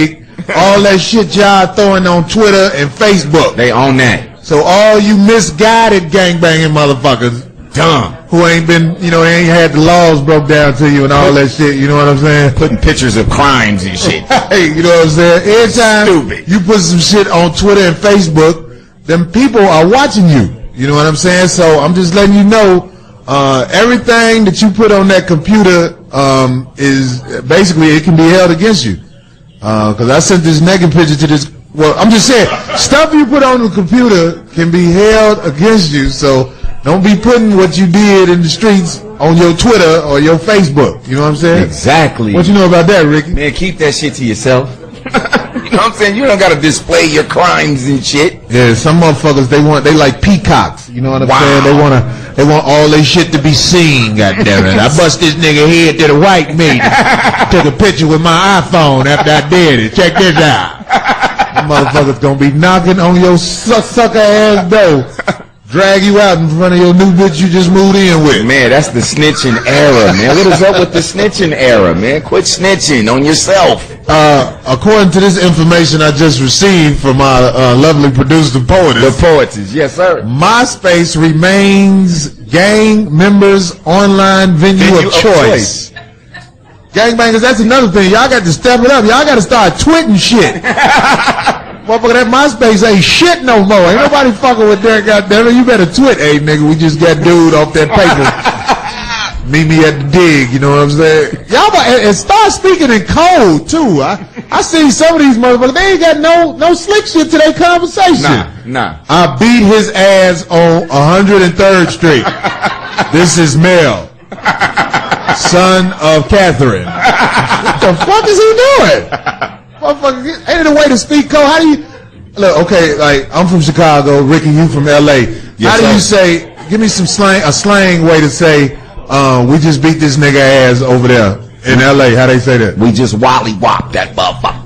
all that shit y'all throwing on Twitter and Facebook. They own that. So all you misguided gangbanging motherfuckers, Dumb. who ain't been, you know, they ain't had the laws broke down to you and all that shit, you know what I'm saying? Putting pictures of crimes and shit. Hey, you know what I'm saying? Every time Stupid. you put some shit on Twitter and Facebook, them people are watching you. You know what I'm saying? So I'm just letting you know, uh, everything that you put on that computer, um, is basically, it can be held against you. Uh, cause I sent this naked picture to this, well, I'm just saying, stuff you put on the computer can be held against you, so don't be putting what you did in the streets on your Twitter or your Facebook. You know what I'm saying? Exactly. What you know about that, Ricky? Man, keep that shit to yourself. You know what I'm saying? You don't gotta display your crimes and shit. Yeah, some motherfuckers, they want, they like peacocks. You know what I'm Wow. saying? They wanna, they want all their shit to be seen, goddammit. I bust this nigga head to the white meat. Took a picture with my iPhone after I did it. Check this out. Them motherfuckers gonna be knocking on your su- sucker ass door. Drag you out in front of your new bitch you just moved in with. Man, that's the snitching era, man. What is up with the snitching era, man? Quit snitching on yourself. Uh, according to this information I just received from our uh, lovely producer, The Poetess, poetess, yes, sir. MySpace remains gang members' online venue, Venue of, of choice. Gangbangers, that's another thing. Y'all got to step it up. Y'all got to start twitting shit. Motherfucker, that MySpace ain't shit no more. Ain't nobody fucking with that, goddammit. You better twit. Hey, nigga, we just got dude off that paper. Meet me at the dig, you know what I'm saying? Y'all, and, and start speaking in code, too. I, I see some of these motherfuckers, they ain't got no, no slick shit to their conversation. Nah, nah. I beat his ass on one hundred third Street. This is Mel, son of Catherine. What the fuck is he doing? Motherfucker, ain't it a way to speak code? How do you, look, okay, like, I'm from Chicago, Ricky, you from L A. Yes, How do sir. you say, give me some slang, a slang way to say, uh, we just beat this nigga ass over there in L A. How they say that? We just wally wop that motherfucker.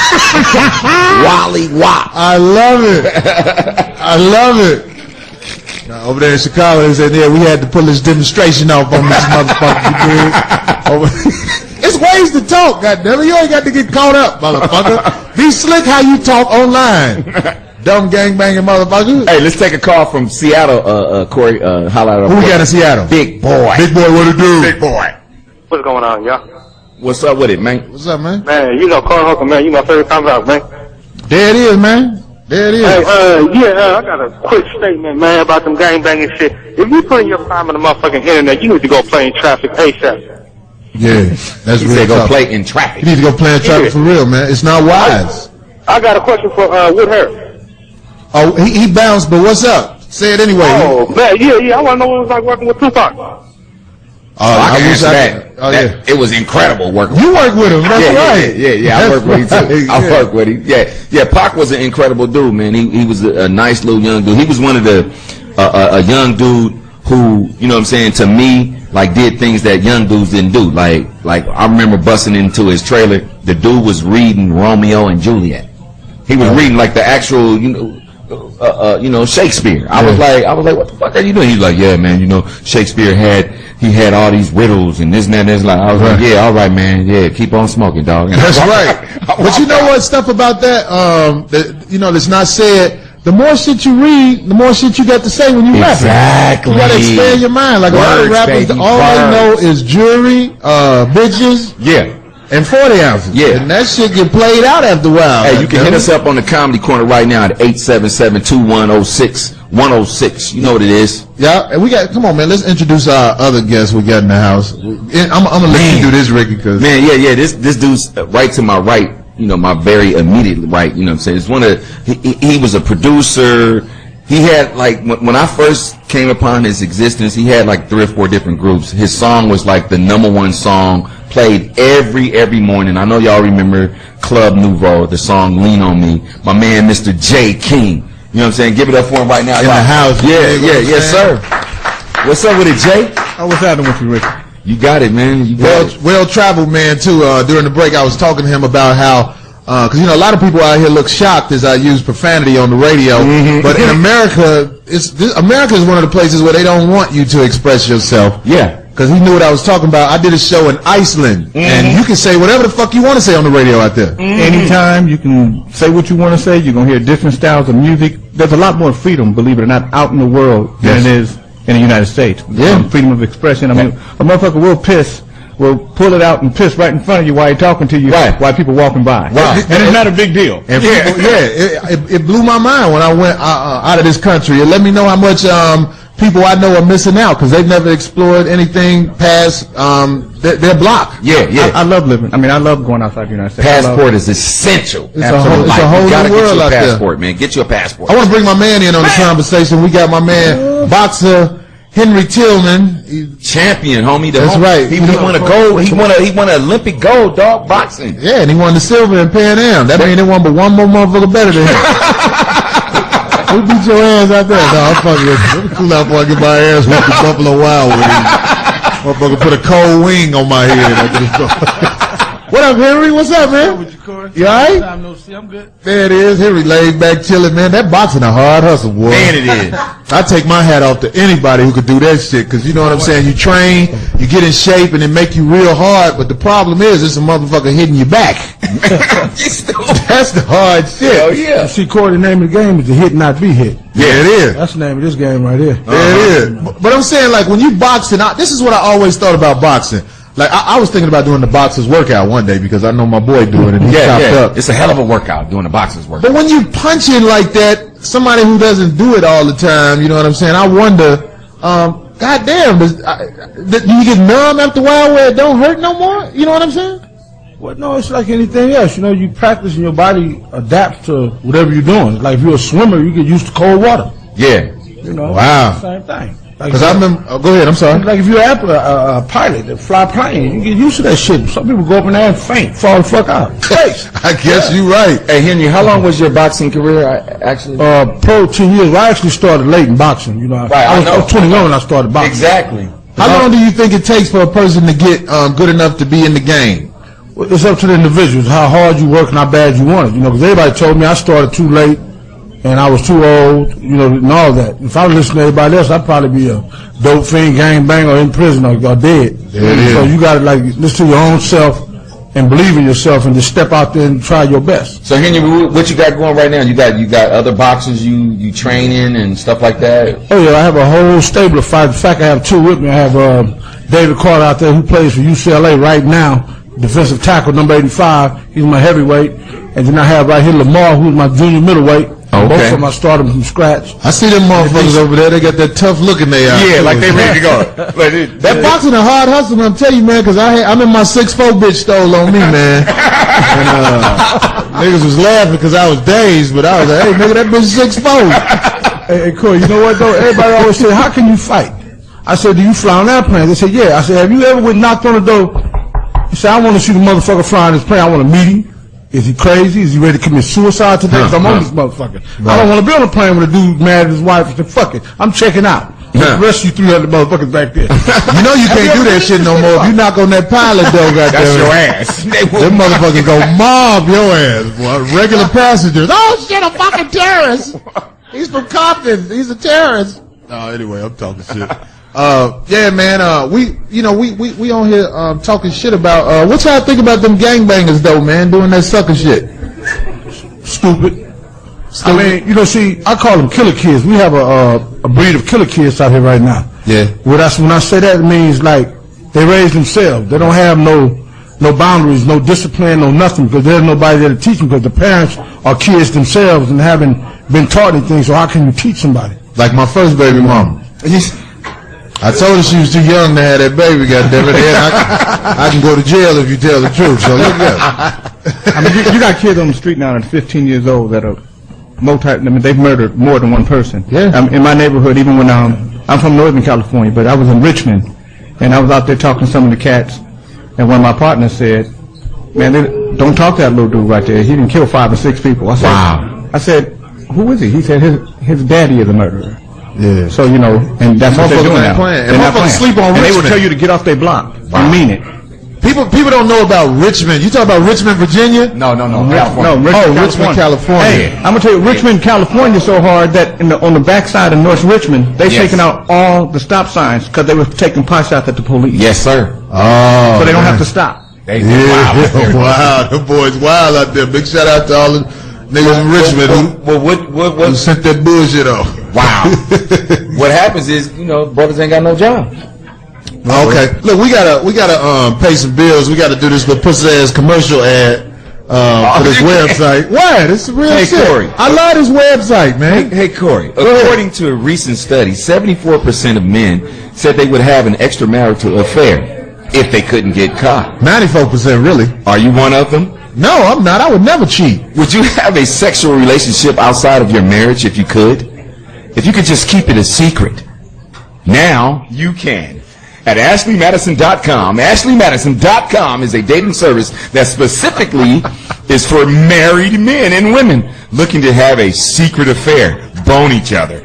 Wally wop. I love it. I love it. Now, over there in Chicago, they said, yeah, we had to pull this demonstration off on this motherfucker. You dig? Over- It's ways to talk, goddammit. You ain't got to get caught up, motherfucker. Be slick how you talk online. Dumb gangbanging motherfucker. Hey, let's take a call from Seattle, uh, uh, Corey, uh, holla at Who we got in Seattle? Big boy. Big boy, what it do? Big boy. What's going on, y'all? What's up with it, man? What's up, man? Man, you know Carl Hooker, man. You my favorite time out, man. There it is, man. There it is. Hey, uh, yeah, uh, I got a quick statement, man, about them gangbanging shit. If you put in your time on the motherfucking internet, you need to go play in traffic ASAP. Yeah, that's He real said go talk. play in traffic. You need to go play in traffic for real, man. It's not wise. I got a question for uh, Wood Harris. Oh, he, he bounced, but what's up? Say it anyway. Oh, man, yeah, yeah. I want to know what it was like working with Tupac. Uh, I can wish answer I that. could- Oh, That- yeah. It was incredible working. You work with him. That's yeah, yeah, right. yeah, yeah, yeah. I That's work with him too. right, I yeah. work with him. Yeah, yeah. Pac was an incredible dude, man. He he was a, a nice little young dude. He was one of the uh, a, a young dude who, you know what I'm saying, to me, like did things that young dudes didn't do. Like like I remember busting into his trailer. The dude was reading Romeo and Juliet. He was reading like the actual, you know. Uh, uh, you know, Shakespeare. I was like, I was like, what the fuck are you doing? He's like, yeah, man, you know, Shakespeare had, he had all these riddles and this and that and this. Like, I was like, yeah, all right, man, yeah, keep on smoking, dog. And That's I- right. But you know what? Stuff about that, um, that, you know, that's not said. The more shit you read, the more shit you got to say when you rap. Exactly. You gotta expand your mind. Like a lot of Words, rappers, baby, all they know words. is jewelry, uh, bitches, Yeah. and forty ounces. Yeah. And that shit get played out after a while. Hey, you can hit goddammit. us up on the Comedy Corner right now at eight seven seven, two one zero six, one zero six. You know what it is. Yeah, and we got, come on, man, let's introduce our other guests we got in the house. I'm, I'm gonna let Man. you do this, Ricky, because Man, yeah, yeah, this this dude's right to my right, you know, my very immediate right, you know what I'm saying? It's one of, he, he, he was a producer. He had, like, when, when I first came upon his existence, he had like three or four different groups. His song was like the number one song, played every, every morning. I know y'all remember Club Nouveau, the song Lean On Me. My man, Mister J. King. You know what I'm saying? Give it up for him right now. In the house. Yeah, You know yeah, what I'm yes, saying? sir. What's up with it, Jay? Oh, what's happening with you, Ricky? You got it, man. You got well, it. well traveled man too. Uh, during the break, I was talking to him about how, because you know, a lot of people out here look shocked as I use profanity on the radio. Mm-hmm. But in America, it's this, America is one of the places where they don't want you to express yourself. Yeah. because he knew what I was talking about. I did a show in Iceland, mm-hmm. and you can say whatever the fuck you want to say on the radio out there. Mm-hmm. Anytime you can say what you want to say. You're gonna hear different styles of music. There's a lot more freedom, believe it or not, out in the world yes. than it is in the United States. Yeah, um, freedom of expression. I mean, a motherfucker will piss. Will pull it out and piss right in front of you while he's talking to you, right. while people walking by. Right. And it's not a big deal. And yeah, people, yeah it, it, it blew my mind when I went uh, uh, out of this country. It let me know how much um, people I know are missing out because they've never explored anything past um, their, their block. Yeah, yeah. I, I love living. I mean, I love going outside the United States. Passport is essential. It's a whole, it's a whole you gotta new get world you a out passport, there. man. Get you a passport. I want to bring my man in on the conversation. We got my man, boxer Henry Tillman. Champion, homie. The That's homie. right. He, he won a gold. He won a he won an Olympic gold, dog, boxing. Yeah, and he won the silver in Pan Am. That means they won but one more motherfucker better than him. Who beat your ass out there? No, I'm fucking with you. Cool out before I get my ass with the Buffalo Wild Wings. Motherfucker put a cold wing on my head. What up, Henry? What's up, man? With you, Corey? You alright? Time no see. I'm good. There it is. Henry laid back chilling, man. That boxing a hard hustle, boy. Man, it is. I take my hat off to anybody who could do that shit, because you know what I'm saying? You train, you get in shape, and it make you real hard, but the problem is it's a motherfucker hitting you back. That's the hard shit. Hell yeah. You see, Corey, the name of the game is to hit, not be hit. Yeah, it is. That's the name of this game right here. Uh-huh. There it is. But, but I'm saying, like, when you boxing, I, this is what I always thought about boxing. Like, I, I was thinking about doing the boxer's workout one day because I know my boy doing it. And he yeah, chopped yeah. up. It's a hell of a workout doing the boxer's workout. But when you punching like that, somebody who doesn't do it all the time, you know what I'm saying? I wonder, um, goddamn, does, I, do you get numb after a while where it don't hurt no more? You know what I'm saying? Well, no, it's like anything else. You know, you practice and your body adapts to whatever you're doing. Like if you're a swimmer, you get used to cold water. Yeah. You know. Wow. Same thing. Like, Because I remember, oh, go ahead, I'm sorry. Like if you're a, a, a pilot that fly plane, you get used to that shit. Some people go up in there and faint, fall the fuck out. I guess yeah. you're right. Hey, Henry, how long was your boxing career, actually? Uh, pro ten years. Well, I actually started late in boxing. You know, right, I, was, I, I was twenty-one when I started boxing. Exactly. How long do you think it takes for a person to get um, good enough to be in the game? Well, it's up to the individuals, how hard you work and how bad you want it. You know, because everybody told me I started too late and I was too old, you know, and all that. If I was listening to everybody else, I'd probably be a dope fiend, gang bang, or in prison, or, or dead. Yeah, so you got to like listen to your own self and believe in yourself, and just step out there and try your best. So Henry, what you got going right now? You got you got other boxers you you train in and stuff like that. Oh yeah, I have a whole stable of fighters. In fact, I have two with me. I have uh, David Carter out there who plays for U C L A right now, defensive tackle number eighty-five. He's my heavyweight, and then I have right here Lamar, who's my junior middleweight. Okay. Both of them I started from scratch. I see them motherfuckers over there. They got that tough look in their eyes. Yeah, like they ready to go. Like it, that yeah. boxing a hard hustle, I'm telling you, man, because I I'm in my six four bitch stole on me, man. And uh, niggas was laughing because I was dazed, but I was like, hey, nigga, that bitch six four. Hey, hey, Corey, you know what, though? Everybody always say, how can you fight? I said, do you fly on airplanes? They said, yeah. I said, have you ever been knocked on the door? He said, I want to see the motherfucker fly on this plane. I want to meet him. Is he crazy? Is he ready to commit suicide today? Because I'm on this motherfucker. Right. I don't want to be on a plane with a dude mad at his wife. He said, fuck it. I'm checking out. Yeah. The rest of you three hundred motherfuckers back there. You know you can't do that shit no more. If you knock on that pilot door, goddamn. That's your ass. Them motherfuckers go mob your ass, boy. Regular passengers. Oh shit, a fucking terrorist. He's from Compton. He's a terrorist. Oh, anyway, I'm talking shit. Uh, yeah, man. Uh, we, you know, we we we on here um, talking shit about. Uh, what y'all think about them gangbangers though, man? Doing that sucker shit. Stupid. I mean, you know, see, I call them killer kids. We have a uh, a breed of killer kids out here right now. Yeah. When I, when I say that, it means like they raise themselves. They don't have no no boundaries, no discipline, no nothing, because there's nobody there to teach them. Because the parents are kids themselves and haven't been taught anything. So how can you teach somebody? Like my first baby mama. I told her she was too young to have that baby. Goddamn it! I, I can go to jail if you tell the truth. So look at. I mean, you, you got kids on the street now that are fifteen years old that are multi. I mean, they've murdered more than one person. Yeah. Um, in my neighborhood, even when um, I'm from Northern California, but I was in Richmond, and I was out there talking to some of the cats, and one of my partners said, "Man, they, don't talk to that little dude right there. He didn't kill five or six people." I said, "Wow." I said, "Who is he?" He said, "His his daddy is a murderer." Yeah. So, you know, and that's what they're doing now. Playing. They're and not playing. sleep on and Richmond. they will tell you to get off their block. Wow. I mean it. People people don't know about Richmond. You talk about Richmond, Virginia? No, no, no. No, California. Richmond, Oh, Richmond, California. Hey, I'm gonna tell you, Richmond, California, is so hard that in the, on the backside of North Richmond, they've Yes. taken out all the stop signs because they were taking pot shots at the police. Yes, sir. Oh, So they don't man. have to stop. They Yeah, wow, the boys wild out there. Big shout out to all the niggas in Richmond who, Well, what, what, who what, sent that bullshit off. wow. What happens is, you know, brothers ain't got no job. Okay, look, we gotta we gotta um pay some bills. We gotta do this little pussy ass commercial ad um, for this website. What? This is real Hey, shit. Corey. I love this website, man. Hey, Corey, according to a recent study, seventy-four percent of men said they would have an extramarital affair if they couldn't get caught. Ninety-four percent, really. Are you one of them? No, I'm not. I would never cheat. Would you have a sexual relationship outside of your marriage if you could? If you could just keep it a secret. Now you can. At Ashley Madison dot com. Ashley Madison dot com is a dating service that specifically is for married men and women looking to have a secret affair, bone each other.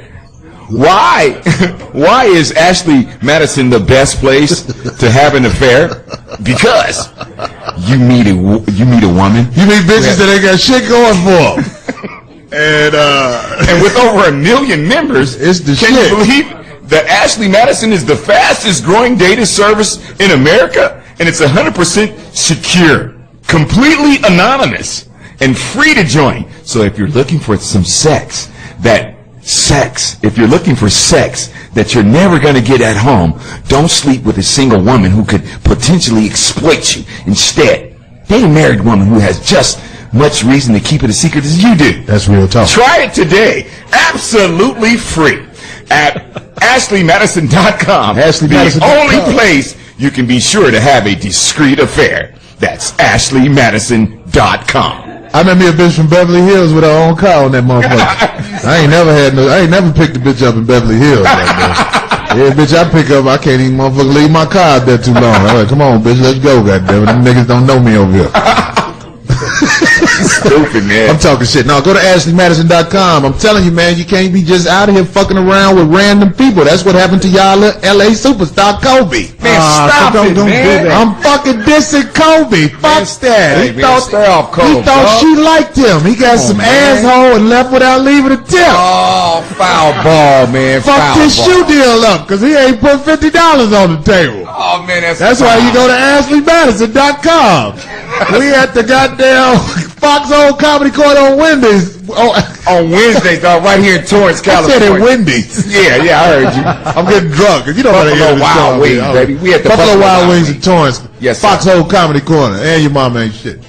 Why? Why is Ashley Madison the best place to have an affair? Because you meet a wo- you meet a woman, You mean bitches that ain't got shit going for 'em. And uh and with over a million members, It's the can shit. you believe that Ashley Madison is the fastest growing data service in America, and it's one hundred percent secure, completely anonymous, and free to join. So if you're looking for some sex, that sex, if you're looking for sex that you're never going to get at home, don't sleep with a single woman who could potentially exploit you. Instead, date a married woman who has just much reason to keep it a secret as you do. that's real talk. Try it today, absolutely free, at Ashley Madison dot com. Ashley the Madison dot com. only place you can be sure to have a discreet affair. That's Ashley Madison dot com. I met me a bitch from Beverly Hills with her own car on that motherfucker. I ain't never had no. I ain't never picked a bitch up in Beverly Hills like that. Yeah, bitch, I pick up. I can't even motherfucker leave my car out there too long. I'm like, come on, bitch, let's go, goddamn it. Them niggas don't know me over here. Stupid, man. I'm talking shit. No, go to Ashley Madison dot com. I'm telling you, man, you can't be just out here fucking around with random people. That's what happened to y'all little L A superstar Kobe. Man, Ah, stop so don't- it, don't do man. that. I'm fucking dissing Kobe. Fuck that. hey, he man, thought, stay off Kobe, he thought dog. she liked him. He got some man. asshole and left without leaving a tip. Oh, foul ball, man. Fuck foul this ball. shoe deal up, because he ain't put fifty dollars on the table. Oh, man, that's That's why you go to Ashley Madison dot com. We at the goddamn Foxhole Comedy Court on Wendy's. Oh, on Wednesday, dog, right here in Torrance, I California. said at Wendy's. Yeah, yeah, I heard you. I'm getting drunk. You know how they Buffalo hear this Wild song, Wings, man. baby. We at the Buffalo, Buffalo Wild Wild Wings Wings. in Torrance. Yes, sir. Foxhole Comedy Corner. And your mama ain't shit.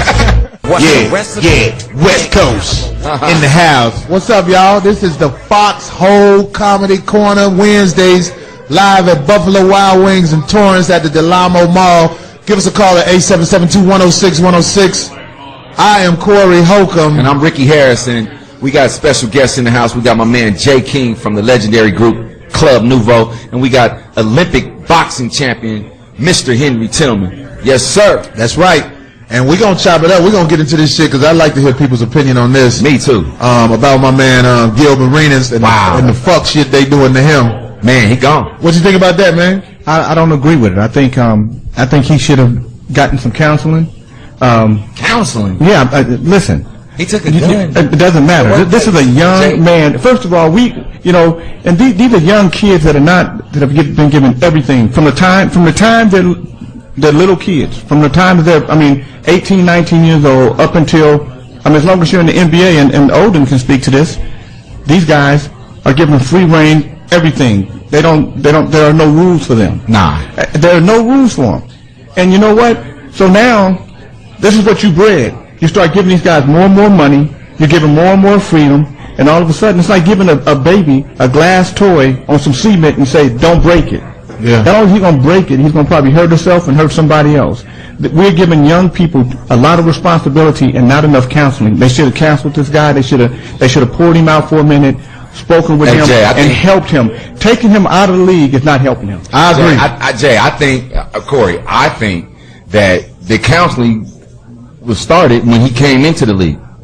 Yeah, yeah, West Coast in the house. What's up, y'all? This is the Foxhole Comedy Corner Wednesdays live at Buffalo Wild Wings in Torrance at the Delamo Mall. Give us a call at eight seven seven, two one zero six, one zero six. I am Corey Holcomb. And I'm Ricky Harrison. We got special guests in the house. We got my man Jay King from the legendary group Club Nouveau. And we got Olympic boxing champion Mister Henry Tillman. Yes, sir. That's right. And we're going to chop it up. We're going to get into this shit because I like to hear people's opinion on this. Me too. Um, about my man um, Gilbert Arenas and, Wow. and the fuck shit they doing to him. Man, he gone. What you think about that, man? I, I don't agree with it. I think um, I think he should have gotten some counseling. Um, Counseling. yeah, uh, listen. He took a You- gun. It doesn't matter. What- This is a Jay- young man. First of all, we, you know, and these, these are young kids that are not that have get- been given everything from the time from the time they're they're little kids, from the time that they're, I mean, eighteen, nineteen years old up until, I mean, as long as you're in the N B A, and, and Odin can speak to this, these guys are given free reign, everything. They don't, they don't, there are no rules for them. Nah. Uh, There are no rules for them. And you know what? So now, this is what you bred. You start giving these guys more and more money. You give them more and more freedom. And all of a sudden, it's like giving a, a baby a glass toy on some cement and say, don't break it. Yeah. Not only is he going to break it, he's going to probably hurt himself and hurt somebody else. Th- We're giving young people a lot of responsibility and not enough counseling. They should have counseled this guy. They should have they should have poured him out for a minute, spoken with Hey, him, Jay, I and think- helped him. Taking him out of the league is not helping him. I agree. Jay, I, I, Jay, I think, uh, Corey, I think that the counseling was started when he came into the league.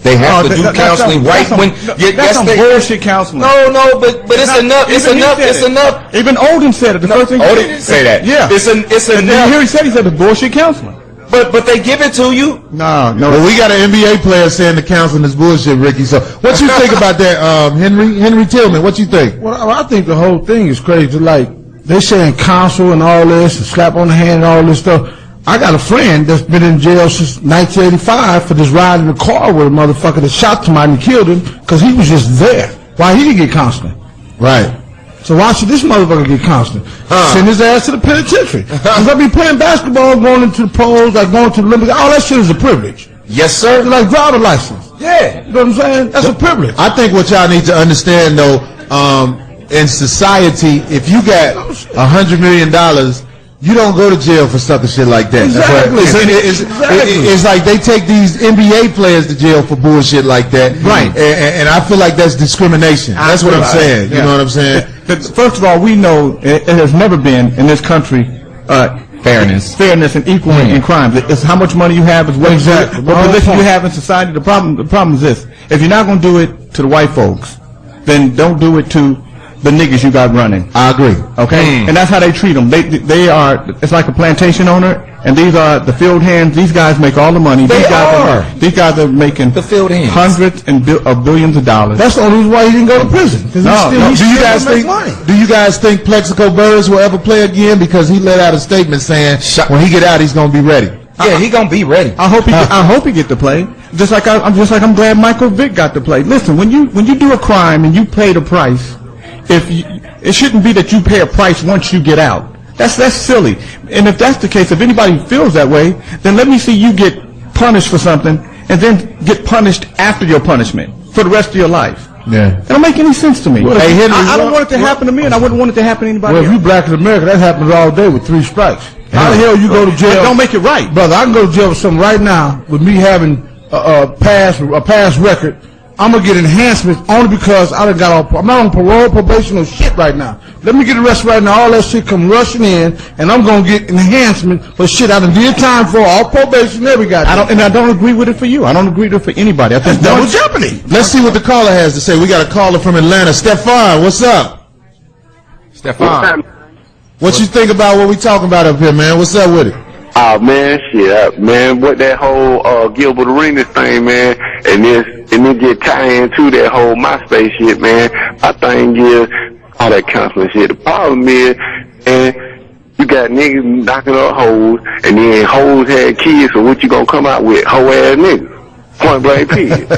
They have No, to do that- that's counseling some- right that's when. some- yeah, that's yes, some they, bullshit counseling. No, no, but but it's Not- enough. It's even he enough. said It's it. enough. Even Odin said it. The No, first thing oh, he they said. didn't say that. Yeah. It's an. It's And then here enough. he said he said the bullshit counseling. But but they give it to you. No, no. Well, we got an N B A player saying the counseling is bullshit, Ricky. So, what you think about that, um, Henry? Henry Tillman, what you think? Well, I I think the whole thing is crazy. Like, they saying counsel and all this, and slap on the hand and all this stuff. I got a friend that's been in jail since nineteen eighty-five for just riding in a car with a motherfucker that shot somebody and killed him because he was just there. Why he didn't get counseling? Right. So why should this motherfucker get counseling? Send his ass to the penitentiary. He's gonna be playing basketball, going into the pros, like going to the Olympics. All that shit is a privilege. Yes, sir. It's like driver license. Yeah. You know what I'm saying? That's a privilege. I think what y'all need to understand, though, um, in society, if you got a hundred million dollars, you don't go to jail for stuff and shit like that. Exactly. It's, it's, Exactly. it- it's like they take these N B A players to jail for bullshit like that. Right. And, and, and I feel like that's discrimination. That's what I'm saying. You Yeah. know what I'm saying? First of all, we know it, it has never been in this country uh, Fairness. fairness and equal in, in crime. It's how much money you have, is what, Exactly. what position you have in society. The problem, the problem is this: if you're not going to do it to the white folks, then don't do it to the niggas you got running. I agree. Okay, and that's how they treat them. They they are. It's like a plantation owner, and these are the field hands. These guys make all the money. They these guys are. These guys are making The field hands. hundreds and bil- of billions of dollars. That's the only reason why he didn't go to prison. 'Cause he No, still, no. he Do you still guys makes think? money. Do you guys think Plexico Burris will ever play again? Because he let out a statement saying Shut- when he get out, he's gonna be ready. Yeah, he gonna be ready. I hope he. I hope he get to play. Just like I, I'm. Just like I'm glad Michael Vick got to play. Listen, when you when you do a crime and you pay the price, if you, it shouldn't be that you pay a price once you get out. That's that's silly. And if that's the case, if anybody feels that way, then let me see you get punished for something and then get punished after your punishment for the rest of your life. Yeah. It don't make any sense to me. Well, hey, Henry, I, I don't well- want it to happen to me, and I wouldn't want it to happen to anybody Well, if else. you black in America, that happens all day with three strikes. How the hell you go to But jail? don't make it right. Brother, I can go to jail for something right now with me having a, a pass a pass record. I'm gonna get enhancements only because I done got off. I'm not on parole, probation, or shit right now. Let me get arrested right now. All that shit come rushing in, and I'm gonna get enhancement for shit I done did time for, all probation, every guy. I don't, and I don't agree with it for you. I don't agree with it for anybody. I think Double one- jeopardy. Let's see what the caller has to say. We got a caller from Atlanta. Stefan, what's up? Stefan. What you think about what we talking about up here, man? What's up with it? Oh man, shit, man, what that whole uh, Gilbert Arenas thing, man, and this and then get tied into that whole MySpace shit, man. My thing is all that counseling shit. The problem is, and you got niggas knocking up hoes, and then hoes had kids. So what you gonna come out with, hoe ass niggas? Point blank period.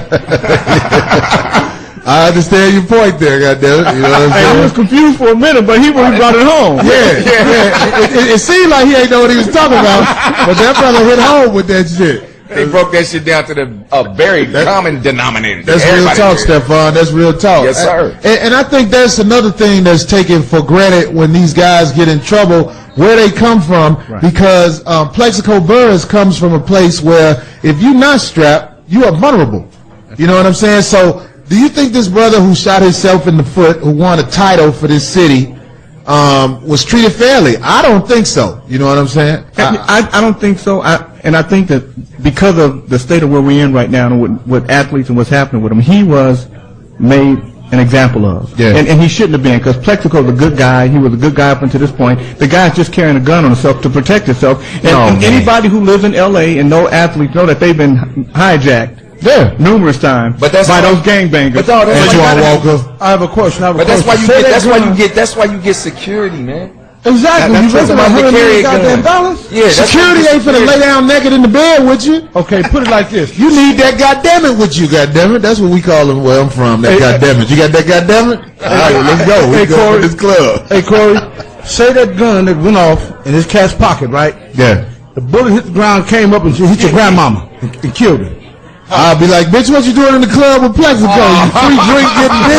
I understand your point there, goddamn. You know what I'm Hey, I saying? was confused for a minute, but he really brought it home. Yeah, yeah. It, it, it seemed like he ain't know what he was talking about, but that brother hit home with that shit. They broke that shit down to the a very common denominator. That's real Everybody talk, did. Stefan. That's real talk. Yes, sir. And, and I think that's another thing that's taken for granted when these guys get in trouble, where they come from, because um, Plexico Burris comes from a place where if you're not strapped, you are vulnerable. You know what I'm saying? So, do you think this brother who shot himself in the foot, who won a title for this city, um, was treated fairly? I don't think so. You know what I'm saying? I, I, I don't think so. I, and I think that because of the state of where we're in right now and with, with athletes and what's happening with them, he was made an example of. Yeah. And, and he shouldn't have been, because Plexico's a good guy. He was a good guy up until this point. The guy's just carrying a gun on himself to protect himself. And, No, and man. anybody who lives in L A and know athletes know that they've been hijacked Yeah. numerous times But that's by why- those gangbangers. But no, that's why you Antoine gotta- Walker. I have a question. I have a But that's why question. you Say get. that That's why gun. you get. That's why you get security, man. Exactly. That- You that's making why a you hundred carry million a gun. goddamn dollars? Yeah, that's Security what ain't finna lay down naked in the bed with you. Okay, put it like this. You need that goddamn it with you, goddamn it. That's what we call them where I'm from. That Hey, goddamn it. You got that goddamn it? All right, let's go. We Hey, go Corey. to this club. Hey, Corey, say that gun that went off in his cat's pocket, right? Yeah. The bullet hit the ground, came up and hit your grandmama and, and killed her. I'll be like, bitch, what you doing in the club with Plexico? You free drink getting dick?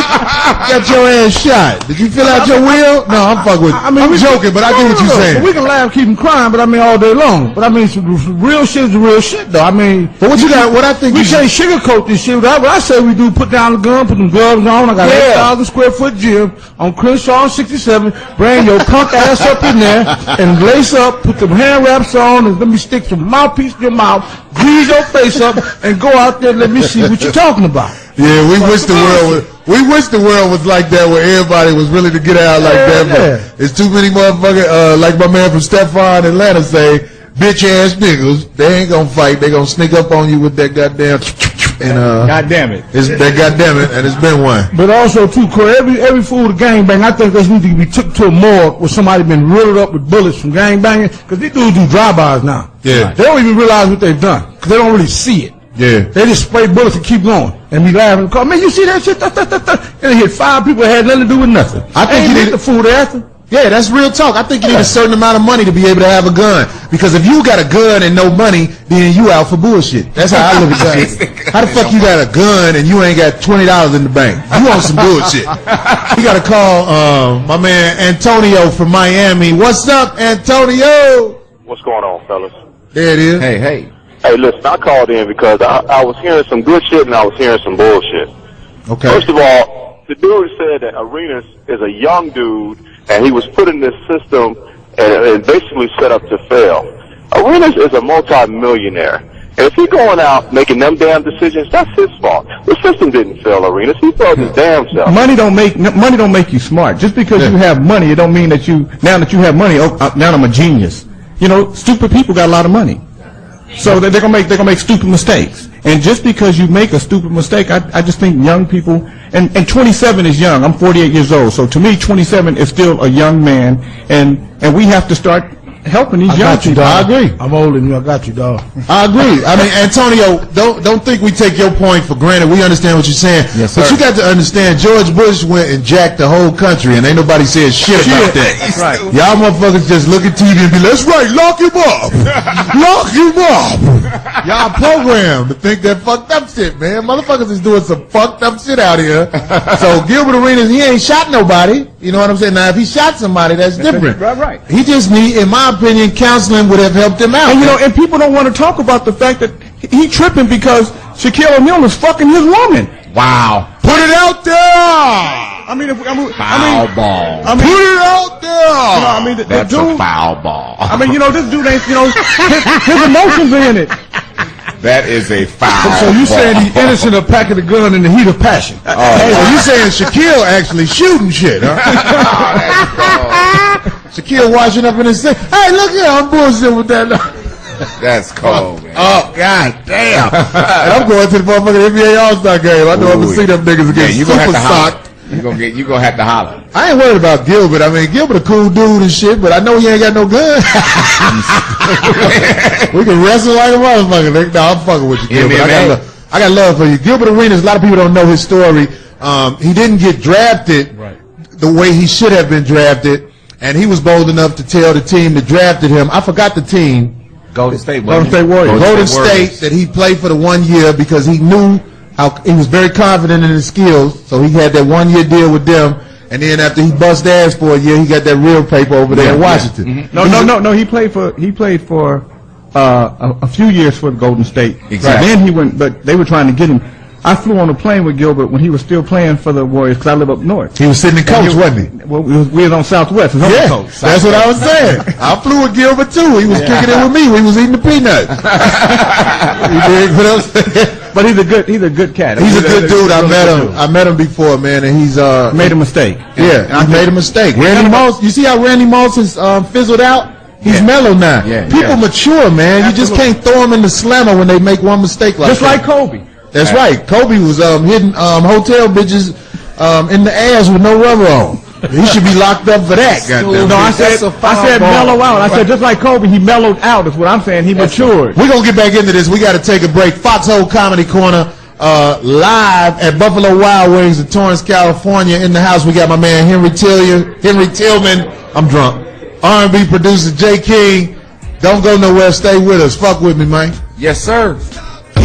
got your ass shot. Did you fill out your will? No, I'm fucking with. I mean, I'm we joking, but I get what you're saying. We can laugh, keep them crying, but I mean all day long. But I mean, some, some real shit is real shit, though. I mean, but what you got? What I think we you can't sugarcoat this shit. What I, what I say we do: put down the gun, put them gloves on. I got an Yeah. eight thousand square foot gym on Crenshaw sixty-seven. Bring your punk ass up in there and lace up, put them hand wraps on, and let me stick some mouthpiece in your mouth, grease your face up, and go out there and let me see what you're talking about. Yeah, we wish the world was, we wish the world was like that, where everybody was willing to get out like Yeah, that. But yeah. it's too many motherfuckers, uh, like my man from Stepford, Atlanta say, bitch ass niggas. They ain't gonna fight. They gonna sneak up on you with that goddamn and uh. God damn it. It's that goddamn it, and it's been one. But also too, Corey, every every fool to gangbang, I think they need to be took to a morgue where somebody been riddled up with bullets from gangbanging, because these dudes do drive-bys now. Yeah. They don't even realize what they've done, because they don't really see it. Yeah. They just spray bullets and keep going. And be laughing and call, man, you see that shit? Da, da, da, da. And they hit five people that had nothing to do with nothing. I think Ain't you hit need the fool they after. Yeah, that's real talk. I think you need a certain amount of money to be able to have a gun. Because if you got a gun and no money, then you out for bullshit. That's how I look at that. How the fuck you got a gun and you ain't got twenty dollars in the bank? You on some bullshit. We got to call um, my man Antonio from Miami. What's up, Antonio? What's going on, fellas? There it is. Hey, hey. Hey, listen, I called in because I, I was hearing some good shit and I was hearing some bullshit. Okay. First of all, the dude said that Arenas is a young dude and he was put in this system and, and basically set up to fail. Arenas is a multi-millionaire. And if he's going out making them damn decisions, that's his fault. The system didn't fail Arenas. He failed his damn self. Money don't make money don't make you smart. Just because you have money, it don't mean that you now that you have money. Oh, uh, now I'm a genius. You know, stupid people got a lot of money, so they're gonna make they're gonna make stupid mistakes. And just because you make a stupid mistake, I, I just think young people, and, and twenty-seven is young. I'm forty-eight years old, so to me, twenty-seven is still a young man, and and we have to start helping these I young got you, people. dog. I agree. I'm older than you. I got you, dog. I agree. I mean, Antonio, don't don't think we take your point for granted. We understand what you're saying. Yes, but sir. you got to understand, George Bush went and jacked the whole country, and ain't nobody said shit about that. That's right. Y'all motherfuckers just look at T V and be, that's right, lock him up. Lock him up. Y'all programmed to think that fucked up shit, man. Motherfuckers is doing some fucked up shit out here. So Gilbert Arenas, he ain't shot nobody. You know what I'm saying? Now, if he shot somebody, that's different. Right, right. He just need, in my opinion, counseling would have helped him out. And you know, and people don't want to talk about the fact that he tripping because Shaquille O'Neal is fucking his woman. Wow. Put it out there. I mean, if, I mean, Foul I mean, ball. I mean, Put it out there. you know, I mean, the, the That's a dude. foul ball. I mean, you know, this dude ain't, you know, his, his emotions are in it. That is a foul So you ball. saying he's innocent of packing the gun in the heat of passion? Oh, so you saying Shaquille actually shooting shit, huh? Shaquille washing up in his sink. Hey, look here, I'm bullshit with that. That's cold, man. Oh, god damn. And I'm going to the motherfucking N B A All-Star game. I know I'm going to see them niggas Yeah, against you gonna have Super to holler. Sock. You gonna get. You gonna have to holler. I ain't worried about Gilbert. I mean, Gilbert a cool dude and shit, but I know he ain't got no gun. We can wrestle like a motherfucker. Nigga. No, I'm fucking with you, Gilbert. I got, love, I got love for you. Gilbert Arenas, a lot of people don't know his story. Um, he didn't get drafted the way he should have been drafted, and he was bold enough to tell the team that drafted him. I forgot the team. Golden State. Golden State Warriors. Golden State State, Warriors. that he played for the one year because he knew how he was very confident in his skills, so he had that one year deal with them, and then after he bust ass for a year, he got that real paper over there in Washington. Mm-hmm. No, no, no, no. He played for he played for uh, a, a few years for Golden State. Exactly. Then he went, but they were trying to get him. I flew on a plane with Gilbert when he was still playing for the Warriors because I live up north. He was sitting in coach, wasn't he? Well, we was, we was on Southwest. His Yeah, home coach. that's what I was saying. I flew with Gilbert too. He was kicking it with me. We was eating the peanuts. You dig what I'm saying? But he's a good he's a good cat. He's a good dude. I really met good him. dude. I met him before, man, and he's uh Made a mistake. yeah, he made a mistake. Randy Moss, you see how Randy Moss has um, fizzled out? He's Yeah. mellow now. Yeah, People yeah. mature, man. You just can't throw them in the slammer when they make one mistake like Just that. like Kobe. That's right. Kobe was um, hitting um, hotel bitches um, in the ass with no rubber on. He should be locked up for that. Goddamn. No, I said That's a I said foul ball. mellow out. I said just like Kobe, he mellowed out. Is what I'm saying. He matured. We're going to get back into this. We got to take a break. Foxhole Comedy Corner uh, live at Buffalo Wild Wings in Torrance, California. In the house, we got my man Henry Tillman. Henry Tillman. I'm drunk. R and B producer Jay King. Don't go nowhere. Stay with us. Fuck with me, man. Yes, sir.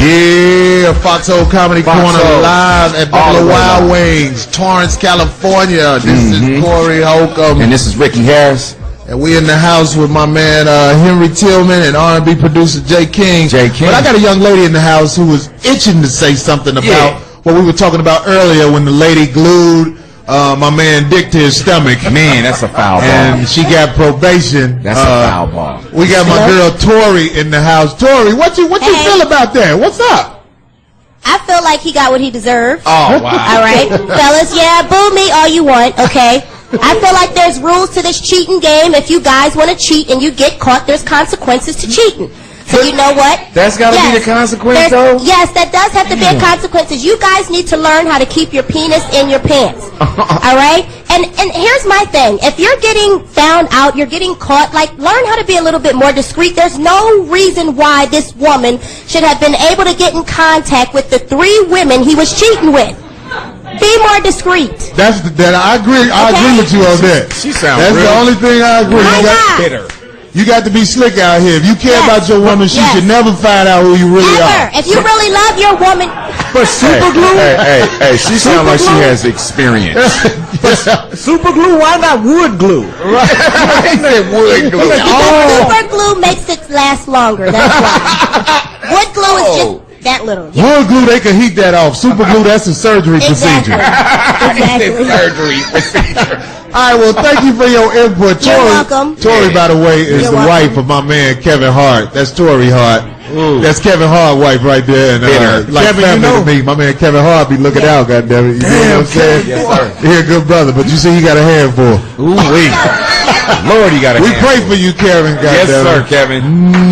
Yeah, Foxhole Comedy Corner Foxhole. live at All the Buffalo way Wild live. Wings, Torrance, California. This Mhm. is Corey Holcomb. And this is Ricky Harris. And we in the house with my man uh, Henry Tillman and R and B producer Jay King. Jay King. But I got a young lady in the house who was itching to say something about Yeah. what we were talking about earlier when the lady glued uh, my man Dick to his stomach. Man, that's a foul ball. And she got probation. That's Uh, a foul ball. We got my girl Tori in the house. Tori, what you what you Hey. feel about that? What's up? I feel like he got what he deserved. Oh, wow. All right, fellas, yeah, boo me all you want, okay? I feel like there's rules to this cheating game. If you guys want to cheat and you get caught, there's consequences to cheating. So you know what? That's gotta be the consequence, There's- though? Yes, that does have to be a consequences. You guys need to learn how to keep your penis in your pants. All right? And and here's my thing. If you're getting found out, you're getting caught, like, learn how to be a little bit more discreet. There's no reason why this woman should have been able to get in contact with the three women he was cheating with. Be more discreet. That's the, that I agree. I Okay. agree with you on that. She sounds That's real- the only thing I agree. Why You got, not? Bitter. you got to be slick out here. If you care Yes. about your woman, she Yes. should never find out who you really Ever. are. If you really love your woman, But super glue, Hey, hey, hey, she sounds like she glue? has experience. super glue. Why not wood glue? He said wood glue. Oh, super glue makes it last longer. That's why. Wood glue is just that little. wood glue, they can heat that off. Super glue, that's a surgery Exactly. procedure. Exactly. Surgery procedure. All right, well, thank you for your input. You're Tori, welcome. Tori, by the way, is You're the welcome. wife of my man Kevin Hart. That's Tori Hart. That's Kevin Hart wife right there. And, uh, Bitter. like Kevin, you family know- to me. My man Kevin Hart be looking out, goddammit. You know what I'm saying? Yes, sir. He a good brother, but you see he got a handful. Ooh, wee. Lord, he got a We hand. pray for you, Kevin, Yes, goddammit. sir, Kevin.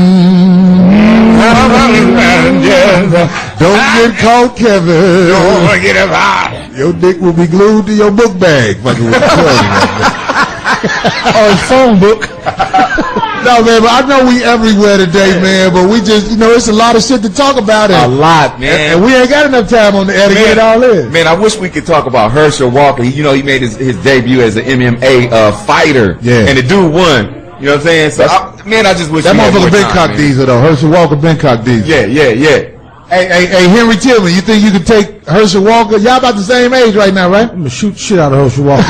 Don't get caught, Kevin. Don't get him out. Your dick will be glued to your book bag. Fucking with Tori. Or his phone book. No, man, but I know we everywhere today, man, but we just, you know, it's a lot of shit to talk about. A And, lot, man. and we ain't got enough time on the air to get it all in. Man, I wish we could talk about Herschel Walker. He, you know, he made his, his debut as an M M A uh, fighter. Yeah. And the dude won. You know what I'm saying? So, I, man, I just wish That we had more motherfucker been time, cock man. diesel, though. Herschel Walker been cock diesel. Yeah, yeah, yeah. Hey, hey, hey, Henry Tillman, you think you could take Herschel Walker? Y'all about the same age right now, right? I'm gonna shoot shit out of Herschel Walker.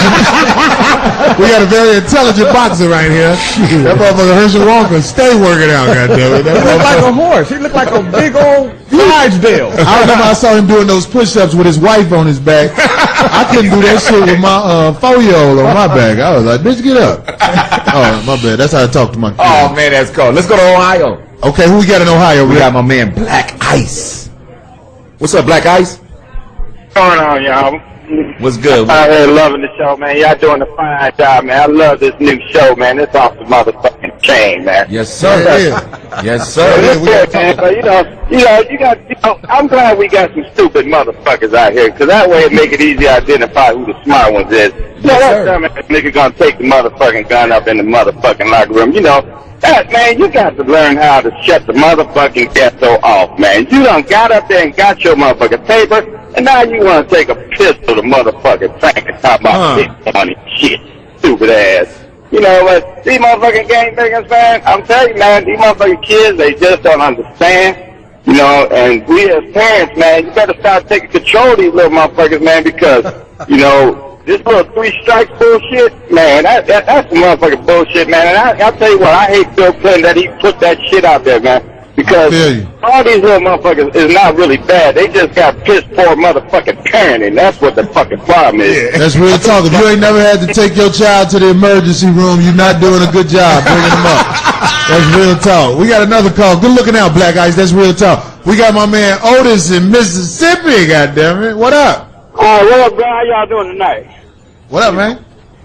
We got a very intelligent boxer right here. That motherfucker Herschel Walker stay working out, goddammit. That He looked like motherfucker. a horse. He looked like a big old Clydesdale. I remember I saw him doing those push-ups with his wife on his back. I couldn't do that shit with my uh, four-year-old on my back. I was like, bitch, get up. Oh, my bad. That's how I talk to my kids. Oh, man, that's cool. Let's go to Ohio. Okay, who we got in Ohio? We Rick? got my man Black Ice. What's up, Black Ice? What's going on, y'all? What's good? I'm here loving the show, man. Y'all doing a fine job, man. I love this new show, man. It's off the motherfucking chain, man. Yes, sir. Yeah. Yes, It's sir. good, man, but you know, you know, you got. You know, I'm glad we got some stupid motherfuckers out here, because that way it make it easy to identify who the smart ones is. You know, Yes, that dumb ass nigga gonna take the motherfucking gun up in the motherfucking locker room. You know, that man, you got to learn how to shut the motherfucking ghetto off, man. You done got up there and got your motherfucking paper, and now you want to take a pistol to motherfucking tank and talk about Huh. big money shit, stupid ass. You know what? These motherfucking gangbangers, man, I'm telling you, man, these motherfucking kids, they just don't understand. You know, and we as parents, man, you better start taking control of these little motherfuckers, man, because, you know, this little three strikes bullshit, man, that, that that's some motherfucking bullshit, man. And I, I'll tell you what, I hate Bill Clinton that he put that shit out there, man. Because I feel you. all these little motherfuckers is not really bad. They just got piss poor motherfucking parenting. That's what the fucking problem is. That's real talk. If you ain't never had to take your child to the emergency room, you're not doing a good job bringing them up. That's real talk. We got another call. Good looking out, Black Ice. That's real talk. We got my man Otis in Mississippi, goddammit. What up? All right, what up, bro? How y'all doing tonight? What up, man?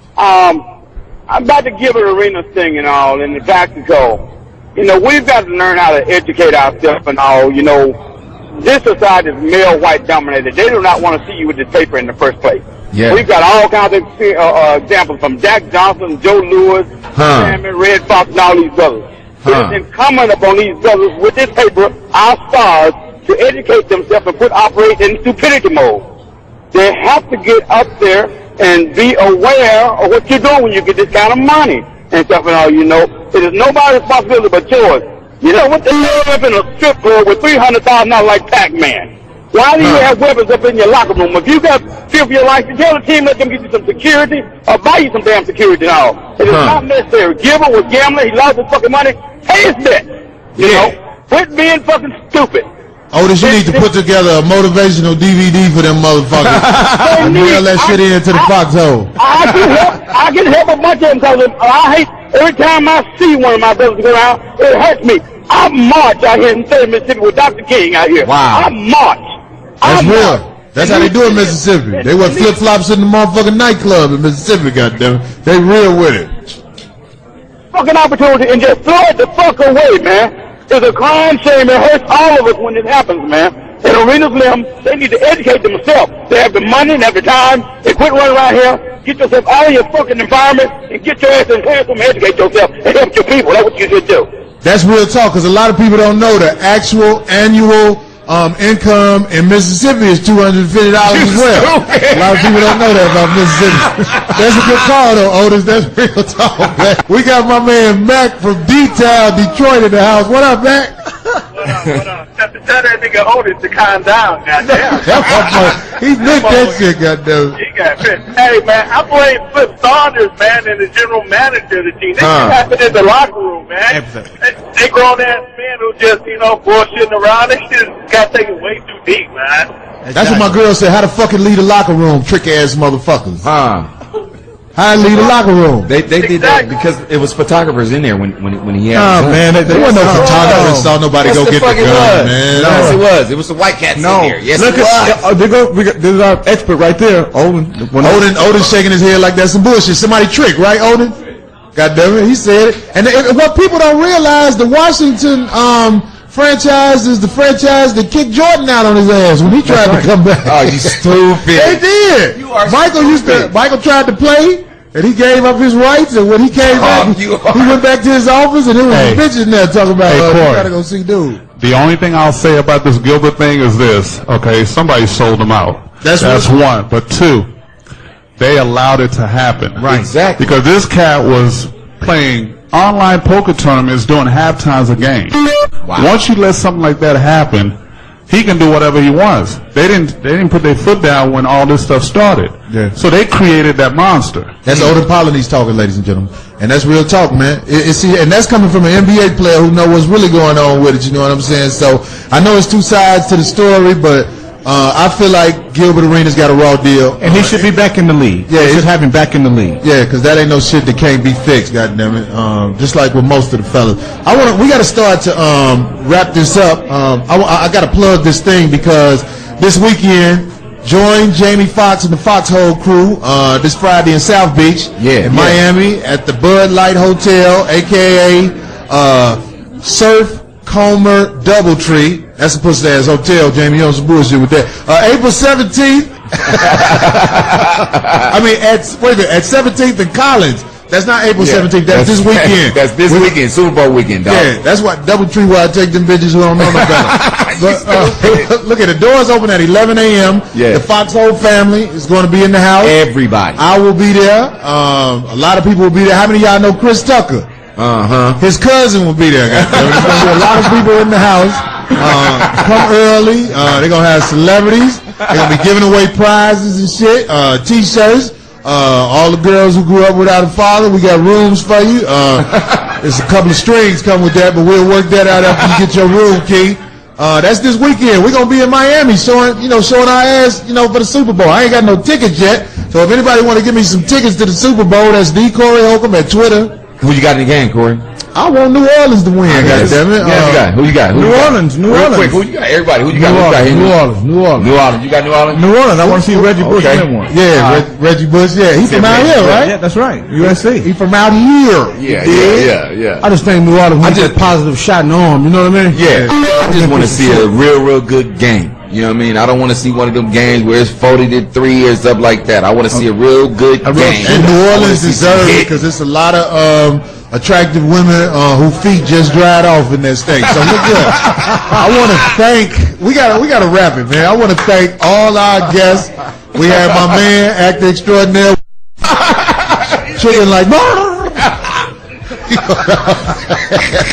Um, I'm about to give an arena thing and all, and the back to go. You know, we've got to learn how to educate ourselves and all. You know, this society is male white dominated. They do not want to see you with this paper in the first place. Yeah. We've got all kinds of uh, uh, examples from Jack Johnson, Joe Lewis, Huh. Sammy, Red Fox, and all these brothers. Huh. It is incumbent upon these brothers with this paper, our stars, to educate themselves and put operate in stupidity mode. They have to get up there and be aware of what you're doing when you get this kind of money and stuff and all, you know. It is nobody's responsibility but yours. You know, what the hell up in a strip club with three hundred thousand dollars like Pac-Man? Why do you Huh. have weapons up in your locker room? If you got fear for your life, you tell the team, let them get you some security or buy you some damn security now. It is Huh. not necessary. Gilbert was gambling. He lost his fucking money. Pay his debt. You Yeah. know? Quit being fucking stupid. Otis, you need to put together a motivational D V D for them motherfuckers and mail that shit in to the foxhole. I can help. I can help a bunch of them because I hate every time I see one of my brothers go around. It hurts me. I march out here in Southern Mississippi with Doctor King out here. Wow. I march. That's I real. march. That's how they do in Mississippi. They wear flip flops in the motherfucking nightclub in Mississippi. Goddamn, they real with it. Fucking opportunity and just throw it the fuck away, man. It's a crime shame. It hurts all of us when it happens, man. And Arena Slim, they need to educate themselves. They have the money and have the time. They quit running around here. Get yourself out of your fucking environment and get your ass in the classroom and educate yourself and help your people. That's what you should do. That's real talk, because a lot of people don't know the actual annual um, income in Mississippi is two hundred fifty dollars as well. A lot of people don't know that about Mississippi. That's a good call, though, Otis. That's real talk, man. We got my man Mac from D-Town, Detroit in the house. What up, Mac? What up, what up? Tell that nigga Otis to calm down, goddamn. He nicked that shit, goddamn. He got fit. Hey, man, I blame Flip Saunders, man, and the general manager of the team. They Huh. just happened in the locker room, man. They, they grown-ass men who just, you know, bullshitting around. They just got taken way too deep, man. That's what my girl said. How to fucking leave the locker room, trick-ass motherfuckers. Huh. How to leave the locker room. They they did that because it was photographers in there when when when he had. Oh, his man, gun. they, they wasn't no photographers. Saw nobody Yes, go the get the fuck gun, it was. man. Yes, No. it was. It was the white cats No. in there. Yes, Look it at, was. uh, they go, we got, this is our expert right there, Odin. When Odin, Odin shaking his head like that's some bullshit. Somebody tricked, right, Odin? God damn it, he said it. And, and what people don't realize, the Washington um, franchise is the franchise that kicked Jordan out on his ass when he tried to come back. Oh, you stupid. They did. You are Michael used to. stupid. Michael tried to play, and he gave up his rights. And when he came Oh, back, you he are- went back to his office, and there was Hey. bitches in there talking about, Hey, uh, Corey. you gotta go see dude. The only thing I'll say about this Gilbert thing is this, okay, somebody sold him out. That's That's what- one. But two, they allowed it to happen. Right. Exactly. Because this cat was playing online poker tournaments during half times a game. Wow. Once you let something like that happen, he can do whatever he wants. They didn't they didn't put their foot down when all this stuff started. Yeah. So they created that monster. That's Odin Polynice talking, ladies and gentlemen, and that's real talk, man. It, it's, and that's coming from an N B A player who know what's really going on with it. You know what I'm saying? So I know it's two sides to the story, but uh, I feel like Gilbert Arenas got a raw deal, and he should be back in the league. Yeah, they it- should have him back in the league. yeah, because that ain't no shit that can't be fixed. Goddamn it! Um, just like with most of the fellas, I want to. We got to start to um, wrap this up. Um, I, I got to plug this thing because this weekend. Join Jamie Foxx and the Foxhole crew uh, this Friday in South Beach, Yeah, in yeah. Miami, at the Bud Light Hotel, aka uh, Surf Comer Doubletree. That's a pussy ass hotel, Jamie. You on some bullshit with that. Uh, April seventeenth. I mean, at wait a minute, at seventeenth and Collins. That's not April Yeah, seventeenth. That's, this weekend. That's this weekend, Super Bowl weekend, dog. Yeah, that's what Doubletree where I take them bitches who don't know no better. But, uh, look at the doors open at eleven a.m. Yeah. The Foxhole family is going to be in the house. Everybody. I will be there. Um, a lot of people will be there. How many of y'all know Chris Tucker? Uh huh. His cousin will be there. Goddammit. There's going to be a lot of people in the house. Uh, come early. Uh, they're going to have celebrities. They're going to be giving away prizes and shit. Uh, T-shirts. Uh, all the girls who grew up without a father, we got rooms for you. Uh, there's a couple of strings come with that, but we'll work that out after you get your room key. Uh, that's this weekend. We're gonna be in Miami showing, you know, showing our ass, you know, for the Super Bowl. I ain't got no tickets yet, so if anybody want to give me some tickets to the Super Bowl, that's D Corey Holcomb at Twitter. Who you got in the game, Corey? I want New Orleans to win. Goddammit. Yeah, you got. Who you got? Who New you got? Orleans, New Real Orleans. quick, who you got? Everybody. Who you New got? Who you got? Orleans, Henry? New Orleans, New Orleans. New Orleans. You got New Orleans? New Orleans. I want to see Reggie Bush Okay. win one. Yeah, Reg- Reggie Bush. Yeah, he from out Reggie here, Bush. right? Yeah, that's right. U S C. He from out here. Yeah, You yeah, dig? yeah, yeah. I just think New Orleans I wants just- that positive shot in the arm. You know what I mean? Yeah, I just want to see a real, real good game. You know what I mean? I don't want to see one of them games where it's forty to three years up like that. I want to see a real good real- game. And New I wanna Orleans see some deserves it hit. because it's a lot of um, attractive women uh, whose feet just dried off in that state. So look good. I want to thank. We got we got to wrap it, man. I want to thank all our guests. We had my man, actor extraordinaire, chicken like.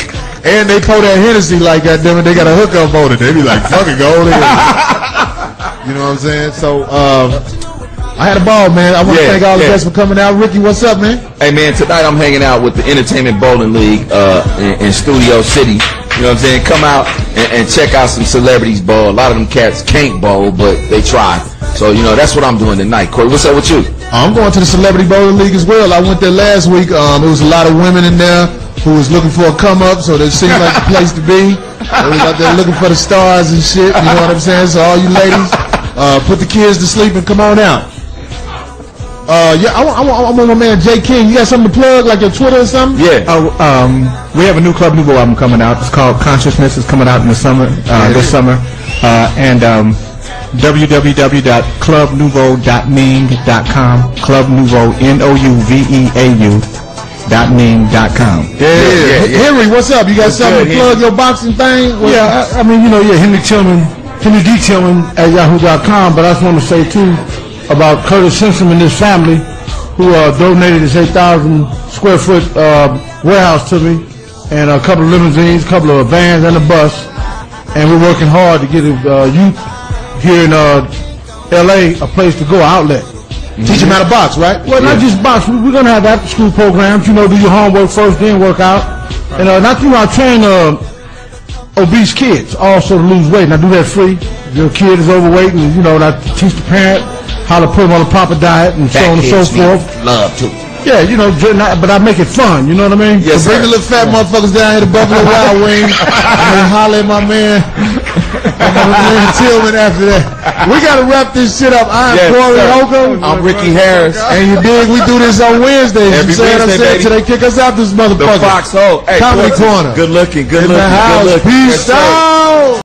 And they pour that Hennessy like that, damn it, they got a hookup on it. They be like, fuck it, go on in. You know what I'm saying? So, um, I had a ball, man. I want to Yeah, thank all the yeah. guests for coming out. Ricky, what's up, man? Hey man, tonight I'm hanging out with the Entertainment Bowling League uh, in, in Studio City. You know what I'm saying? Come out and, and check out some celebrities bowl. A lot of them cats can't bowl, but they try. So, you know, that's what I'm doing tonight. Corey, what's up with you? I'm going to the Celebrity Bowling League as well. I went there last week. Um, there was a lot of women in there who was looking for a come-up, so it seemed like the place to be. They was out there looking for the stars and shit, you know what I'm saying? So all you ladies, uh, put the kids to sleep and come on out. Uh, yeah, I want, I want, I want my man Jay King. You got something to plug, like your Twitter or something? Yeah. Uh, um, we have a new Club Nouveau album coming out. It's called Consciousness. It's coming out in the summer, uh, this summer. Uh, and um, w w w dot club nouveau dot ning dot com. Club Nouveau, N O U V E A U dot ning dot com. Yeah, yeah, yeah. Henry, what's up? You got something good, to plug your boxing thing? What- Yeah, I, I mean, you know, yeah, Henry Tillman, Henry D. Tillman at yahoo dot com, but I just want to say, too, about Curtis Simpson and his family, who uh, donated his eight thousand square foot uh, warehouse to me, and a couple of limousines, a couple of vans, and a bus. And we're working hard to get uh, youth here in uh, L A a place to go, outlet. Teach them how to box, right? Well, not just box. We- We're going to have after-school programs. You know, do your homework first, then work out. And uh, not you know, I train uh, obese kids also to lose weight, and I do that free. If your kid is overweight, and you know, and I teach the parent how to put them on a proper diet and so on and so forth. Love too. Yeah, you know, j- not- but I make it fun. You know what I mean? Yes, So bring sir. the little fat motherfuckers down here to Buffalo Wild Wings and then holler at my man, my man Tillman after that. We got to wrap this shit up. I'm Yes, Corey sir. Holcomb. I'm Ricky Harris. And you dig, we do this on Wednesdays. Every you say what I'm Wednesday, saying? baby. Till they kick us out this The motherfucker. Foxhole. Hey, Comedy Corey, Corner. Good looking, good In looking, the house. good looking. Peace Yes, sir. out.